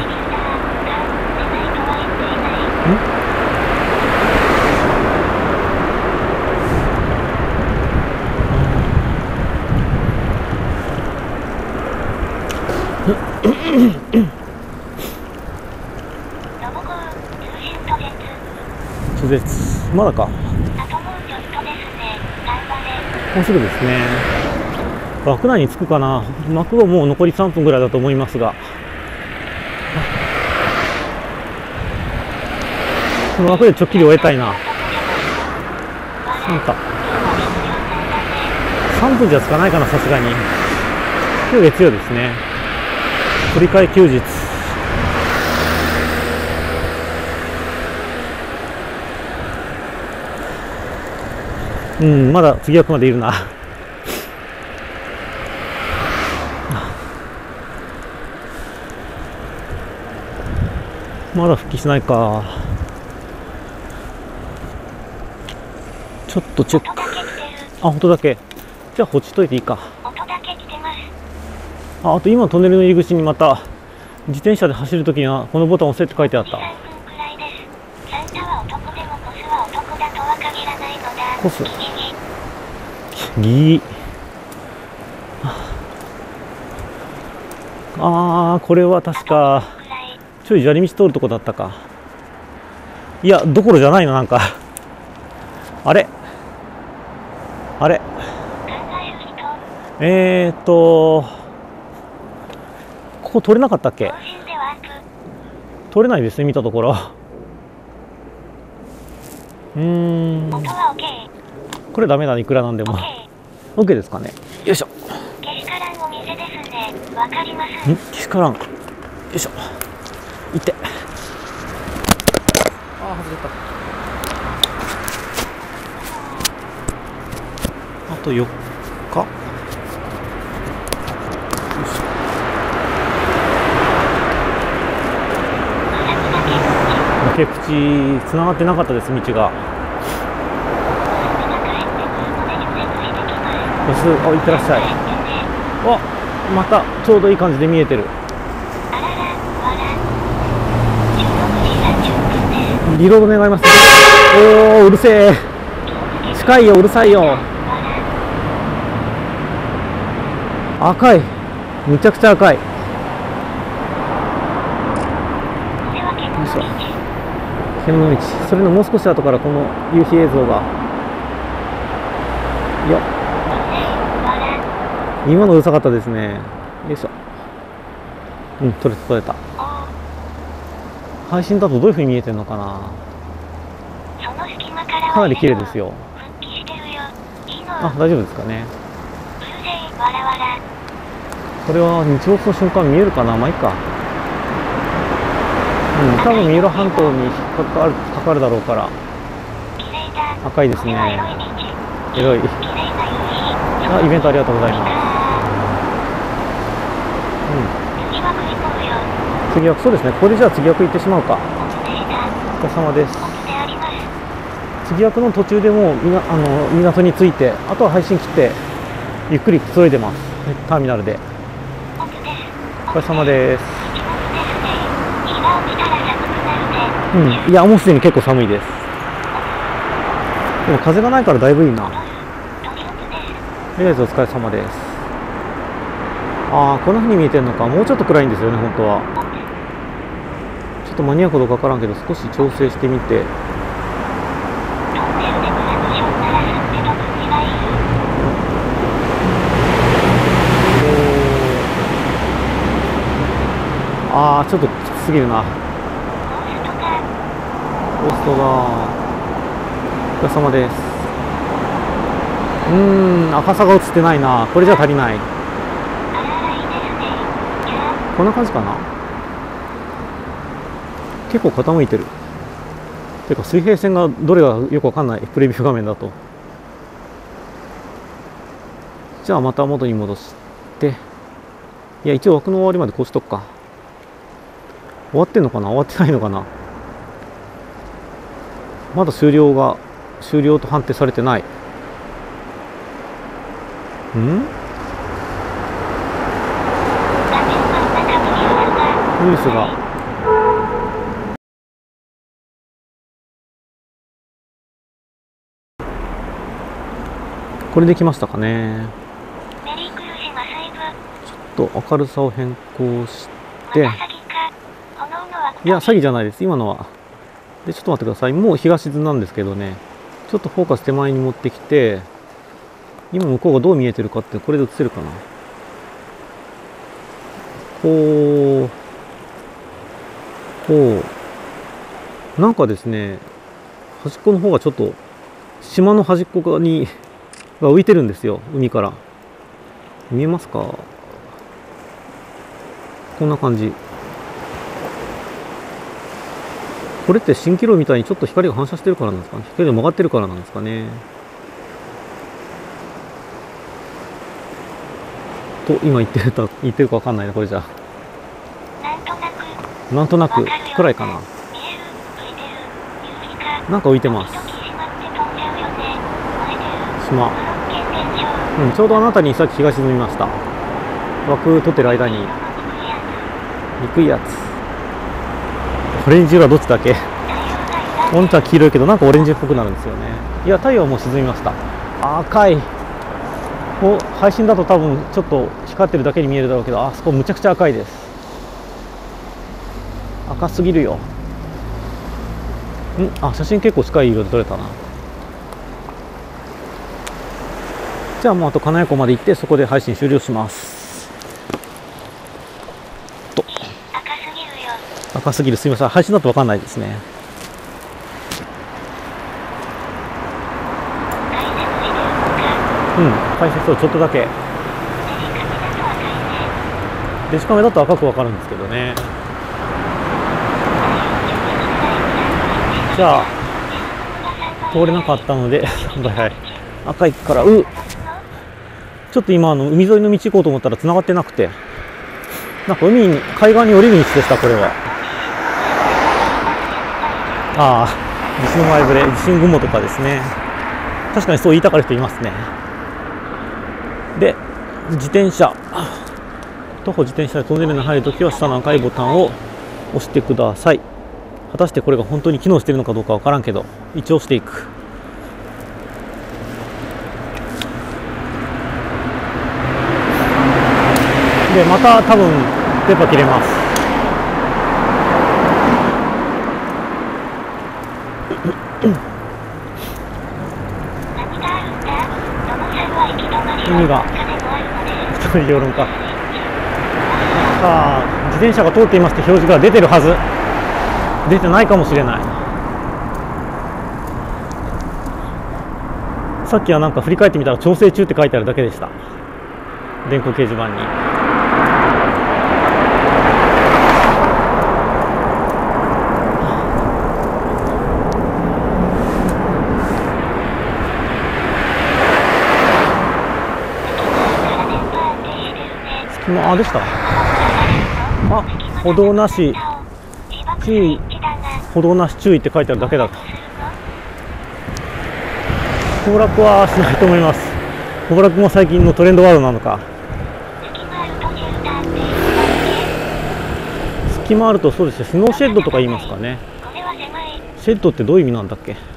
途絶。まだか。もうすぐですね。枠内に着くかな。幕はもう残りさんぷんぐらいだと思いますが、この枠でちょっきり終えたいな。サンタさんぷんじゃつかないかな、さすがに。今日月曜ですね。取り替え休日。うん、まだ次枠までいるな。まだ復帰しないか。ちょっとチェック。あ、音だけ。じゃあ、ほっちといていいか。あ、あと今トンネルの入り口にまた自転車で走るときにはこのボタンを押せって書いてあった。コス。ギー。ああ、これは確かちょい砂利道通るとこだったか。いや、どころじゃないの、なんかあれあれえーっとここ取れなかったっけ。取れないですね、見たところ。うーん、これダメだね、いくらなんでも。 OK ですかね。よいしょ。 けしからんお店ですね。わかります。 ん、けしからん。よいしょ。行って。ああ、外れた。あとよっか。崖っぷち繋がってなかったです、道が。おす、あ、いってらっしゃい。あ、またちょうどいい感じで見えてる。リロード願います。おお、うるせえ。近いよ、うるさいよ。赤い。むちゃくちゃ赤い。よいしょ。獣の道。それのもう少し後からこの夕日映像が。よっ。 今のうるさかったですね。よいしょ。うん、取れた取れた。配信だとどういう風に見えてるのかな。かなり綺麗ですよ。あ、大丈夫ですかね。これは日没の瞬間見えるかな。まあいいか。うん、多分三浦半島に引っかかる、かかるだろうから。赤いですね。エロい。あ、イベントありがとうございます。うん。次はそうですね。ここでじゃあ次役行ってしまうか。お疲れ様です。次役の途中でもうみなあの港に着いて、あとは配信切ってゆっくりくつろいでます。ターミナルで。お疲れ様です。うん。いや、もうすでに結構寒いです。でも風がないからだいぶいいな。とりあえずお疲れ様です。ああ、こんな風に見えてるのか。もうちょっと暗いんですよね、本当は。ちょっと間に合うかどうかわからんけど、少し調整してみて。ああ、ちょっときつすぎるな。ゴーストが。お疲れ様です。うーん、赤さが映ってないな。これじゃ足りない。こんな感じかな。結構傾いてる。てか水平線がどれがよくわかんない。プレビュー画面だと。じゃあまた元に戻して。いや、一応枠の終わりまでこうしとくか。終わってんのかな、終わってないのかな。まだ終了が終了と判定されてない。ん？ニュースが。これできましたかね。ちょっと明るさを変更して。いや、詐欺じゃないです。今のは。で、ちょっと待ってください。もう日が沈んだんですけどね。ちょっとフォーカス手前に持ってきて、今向こうがどう見えてるかってこれで映せるかな。こう、こう。なんかですね、端っこの方がちょっと、島の端っこ側に、が浮いてるんですよ。海から。見えますか？こんな感じ。これって蜃気楼みたいにちょっと光が反射してるからなんですかね。光が曲がってるからなんですかね。と今言ってると言ってるかわかんないな、これじゃ。なんとなくくらいかな。なんか浮いてます。島。うん、ちょうどあなたにさっき日が沈みました。枠取ってる間に憎いやつ。オレンジ色はどっちだっけ？本当は黄色いけどなんかオレンジっぽくなるんですよね。いや、太陽はもう沈みました。赤い。お、配信だと多分ちょっと光ってるだけに見えるだろうけど、あそこむちゃくちゃ赤いです。赤すぎるよ。ん、あ、写真結構近い色で撮れたな。じゃあもうあと金谷湖まで行ってそこで配信終了します。赤すぎる。すみません。配信だと分かんないですね。うん、解説をちょっとだけ。デジカメだと赤く分かるんですけどね。じゃあ、通れなかったので、はい、赤いから、うちょっと今、あの海沿いの道行こうと思ったら繋がってなくて、なんか海に、海岸に降りる道でした、これは。ああ、地震前触れ、地震雲とかですね。確かにそう言いたがる人いますね。で、自転車。徒歩自転車でトンネルに入るときは下の赤いボタンを押してください。果たしてこれが本当に機能しているのかどうかわからんけど、一応押していく。で、また多分電波切れます。 何があるんだ？野茂さんは行き止まり意味が一人評論家。さあ、自転車が通っていますって表示が出てるはず。出てないかもしれない。さっきはなんか振り返ってみたら調整中って書いてあるだけでした。電光掲示板に。隙間、あ、でした。あ、歩道なし注意、歩道なし注意って書いてあるだけだと。崩落はしないと思います。崩落も最近のトレンドワードなのか。隙間あると、そうですね、スノーシェッドとか言いますかね。シェッドってどういう意味なんだっけ。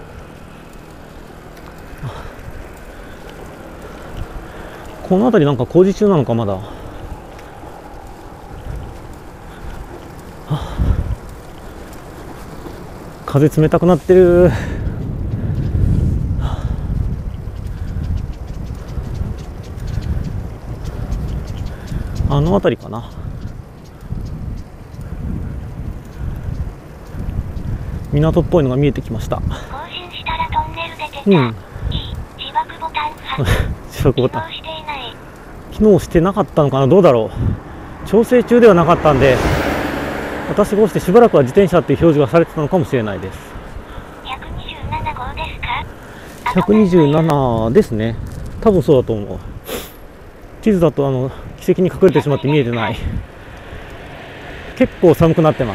この辺りなんか工事中なのか、まだ。風冷たくなってる。あの辺りかな。港っぽいのが見えてきました。うん。自爆ボタン。機能してなかったのかな、どうだろう。調整中ではなかったんで、私こうしてしばらくは自転車っていう表示がされてたのかもしれないです。ひゃくにじゅうなな号ですか？ひゃくにじゅうななですね。多分そうだと思う。地図だとあの奇跡に隠れてしまって見えてない。結構寒くなってます。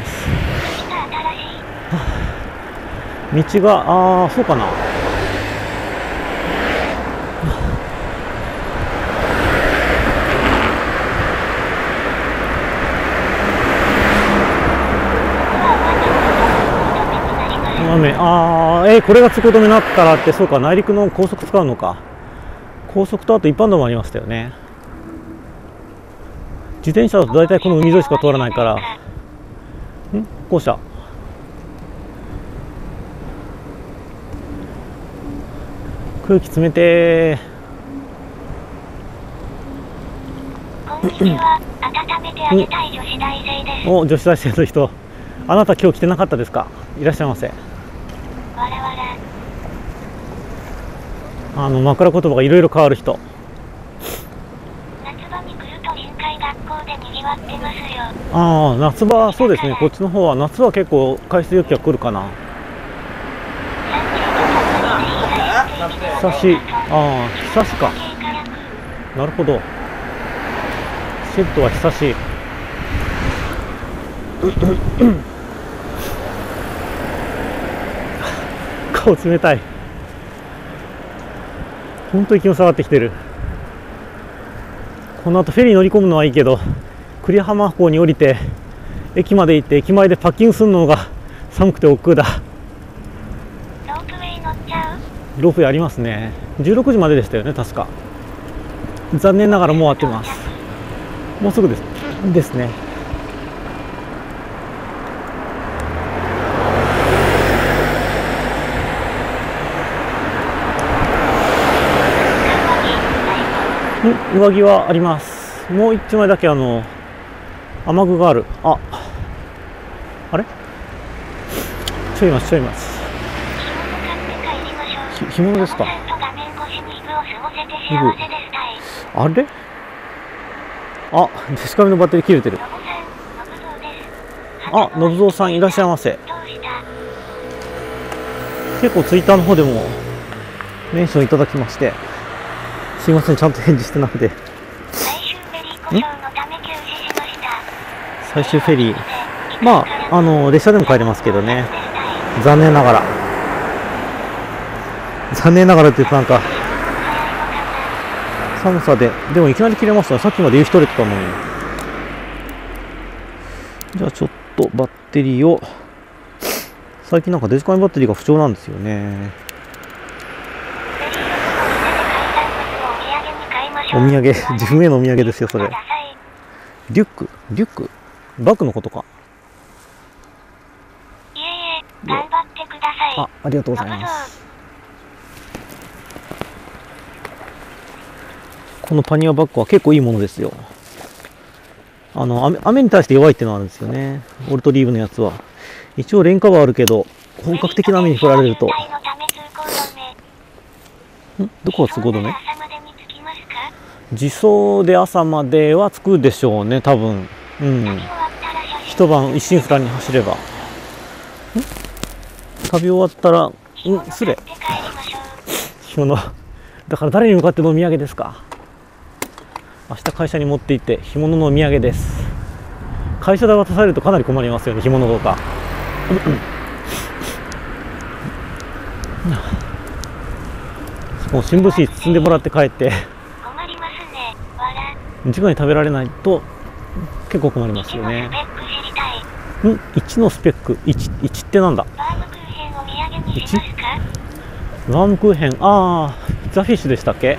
道が、ああ、そうかな。雨、ああ、えー、これが通行止めになったらって、そうか、内陸の高速使うのか。高速とあと一般道もありましたよね。自転車だと大体この海沿いしか通らないから。ん、校舎。空気冷てー。お、女子大生の人。あなた今日来てなかったですか？いらっしゃいませ。あの枕言葉がいろいろ変わる人。ああ、夏場、そうですね。こっちの方は夏は結構海水浴客来るかな。久し、ああ、久しか。なるほど。シェットは久しい。顔冷たい。本当に気温下がってきてる。この後フェリー乗り込むのはいいけど、久里浜港に降りて駅まで行って駅前でパッキングするのが寒くて億劫だ。 ロープウェイ乗っちゃう？ロープウェイありますね。じゅうろくじまででしたよね、確か。残念ながらもう終わってます。もうすぐですですね。上着はあります。もう一枚だけあの雨具がある。あ、あれ？ちょいますちょいます。ひ干物ですか？あれ？あ、デシカメのバッテリー切れてる。あ、のぶぞうさんいらっしゃいませ。結構ツイッターの方でもメンションいただきまして。すいません、ちゃんと返事してなくて。最終フェリー。まあ、あの、列車でも帰れますけどね。残念ながら。残念ながらって言うとなんか、寒さで、でもいきなり切れましたね。さっきまで夕日取れてたのに。じゃあちょっとバッテリーを、最近なんかデジカメバッテリーが不調なんですよね。お土産、自分へのお土産ですよ、それ。リュック、リュック、バッグのことか。 いえいえ、頑張ってください。 あ、ありがとうございます。 このパニアバッグは結構いいものですよ。あの 雨, 雨に対して弱いっていうのがあるんですよね、オルトリーブのやつは。一応レンカバーあるけど、本格的な雨に降られると。んどこが通行止め？自走で朝までは着くでしょうね、多分。うん。一晩一心不乱に走れば。ん旅終わったら、うん、すれ。干物。だから誰に向かってのお土産ですか？明日会社に持って行って干物のお土産です。会社で渡されるとかなり困りますよね、干物とか。もう新聞紙包んでもらって帰って直に食べられないと結構困りますよね。んいちのスペック いち, いちってなんだ？ いち? バームクーヘン、ああザ・フィッシュでしたっけ？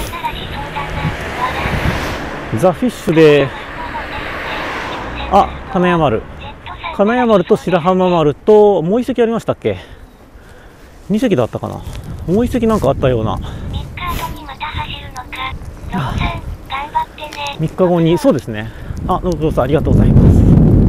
ザ・フィッシュで、あ、金谷丸金谷丸と白浜丸ともう一隻ありましたっけ？に隻だったかな。もう一隻なんかあったような。みっかごに、そうですね。あ、どうぞありがとうございます。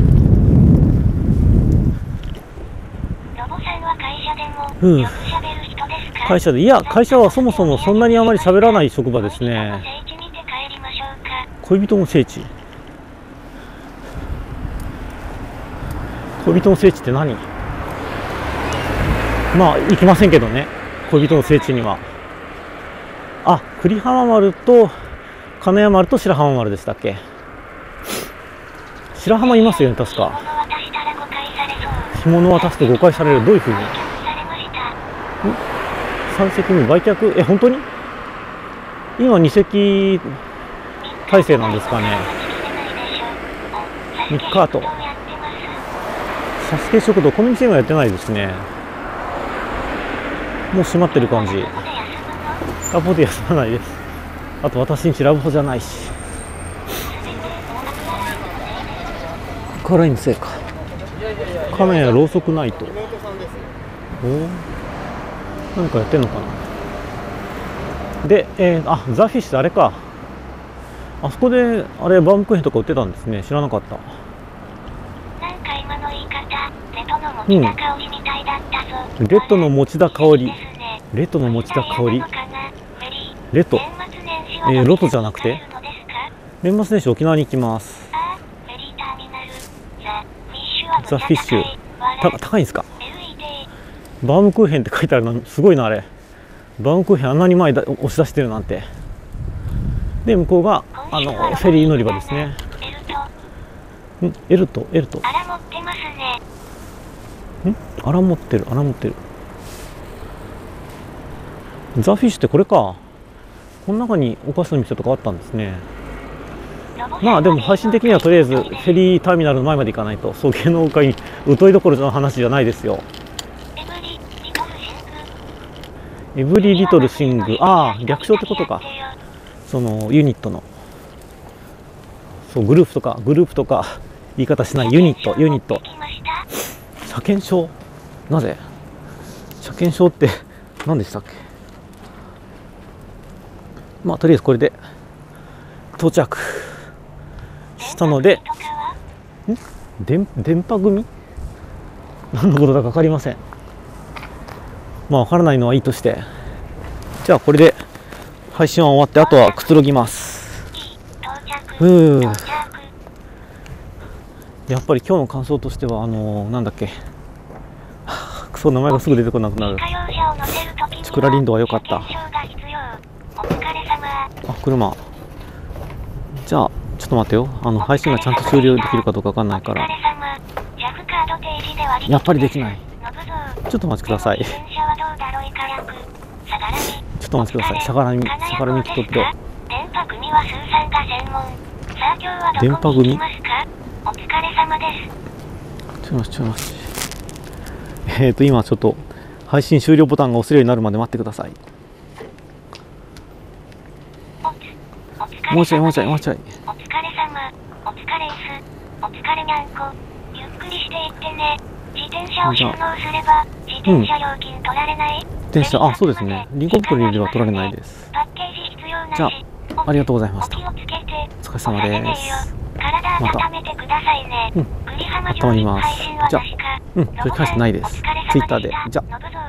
うん、会社で、いや、会社はそもそもそんなにあまり喋らない職場ですね。恋人の聖地。恋人の聖地って何？まあ行きませんけどね、恋人の聖地には。あ、栗浜丸と金谷丸と白浜丸でしたっけ？白浜いますよね、確か。干物渡すと誤解される。どういうふうに？さん隻に売却、え、本当に？今に隻体制なんですかね。ミッカート、サスケ食堂、この店はやってないですね。もう閉まってる感じ。ラボで休まないです。あと私んちラブホじゃないし。辛いのせいか。カメラろうそくナイト。おお、何かやってんのかな。で、えー、あ、ザ・フィッシュあれか。あそこであれバームクーヘンとか売ってたんですね。知らなかった。 なんか今の言い方、レトの持田香りみたいだったぞ。 うん、レトの持田香り。レトの持田香り。レト。えー、ロトじゃなくて。年末年始沖縄に行きます。ザ・フィッシュ。た高いんですか？バームクーヘンって書いてあるのすごいな、あれ。バームクーヘンあんなに前だ押し出してるなんて。で、向こうがあのフェリー乗り場ですね。んエルト、エルト。んあら持ってる、あら持ってる。ザ・フィッシュってこれか。この中にお菓子の店とかあったんですね。まあでも配信的にはとりあえずフェリーターミナルの前まで行かないと、そう芸能界に疎いどころの話じゃないですよ。エブリリトルシング、ああ略称ってことか。そのユニットの、そうグループとかグループとか言い方しないユニット、ユニット。車検証、なぜ車検証って何でしたっけ？まあとりあえずこれで到着したので、ん電電波組何のことだか分かりません。まあ分からないのはいいとして、じゃあこれで配信は終わって、あとはくつろぎます。うーやっぱり今日の感想としては、あのー、なんだっけクソ名前がすぐ出てこなくなる。チクラリンドは良かった。あ、車。じゃあちょっと待ってよ、あの配信がちゃんと終了できるかどうかわかんないから。やっぱりできない。ちょっとお待ちください。ちょっとお待ちください。しゃがらみ、しゃがらみきとって。電波組。ちょいまし、ちょいまし。えっと今ちょっと配信終了ボタンが押せるようになるまで待ってください。もうちょいもうちょいもうちょい。 お疲れ様、お疲れっす、お疲れにゃんこ。ゆっくりしていってね。自転車を収納すれば自転車料金取られない？ 自転車、あ、そうですね。リンゴアプリでは取られないです。 パッケージ必要なし。 じゃあありがとうございます。 お気をつけて。 お疲れ様です。 体温めてくださいね。 うん、温まります。じゃあ、うん、取り返してないです。ツイッターで。じゃあ。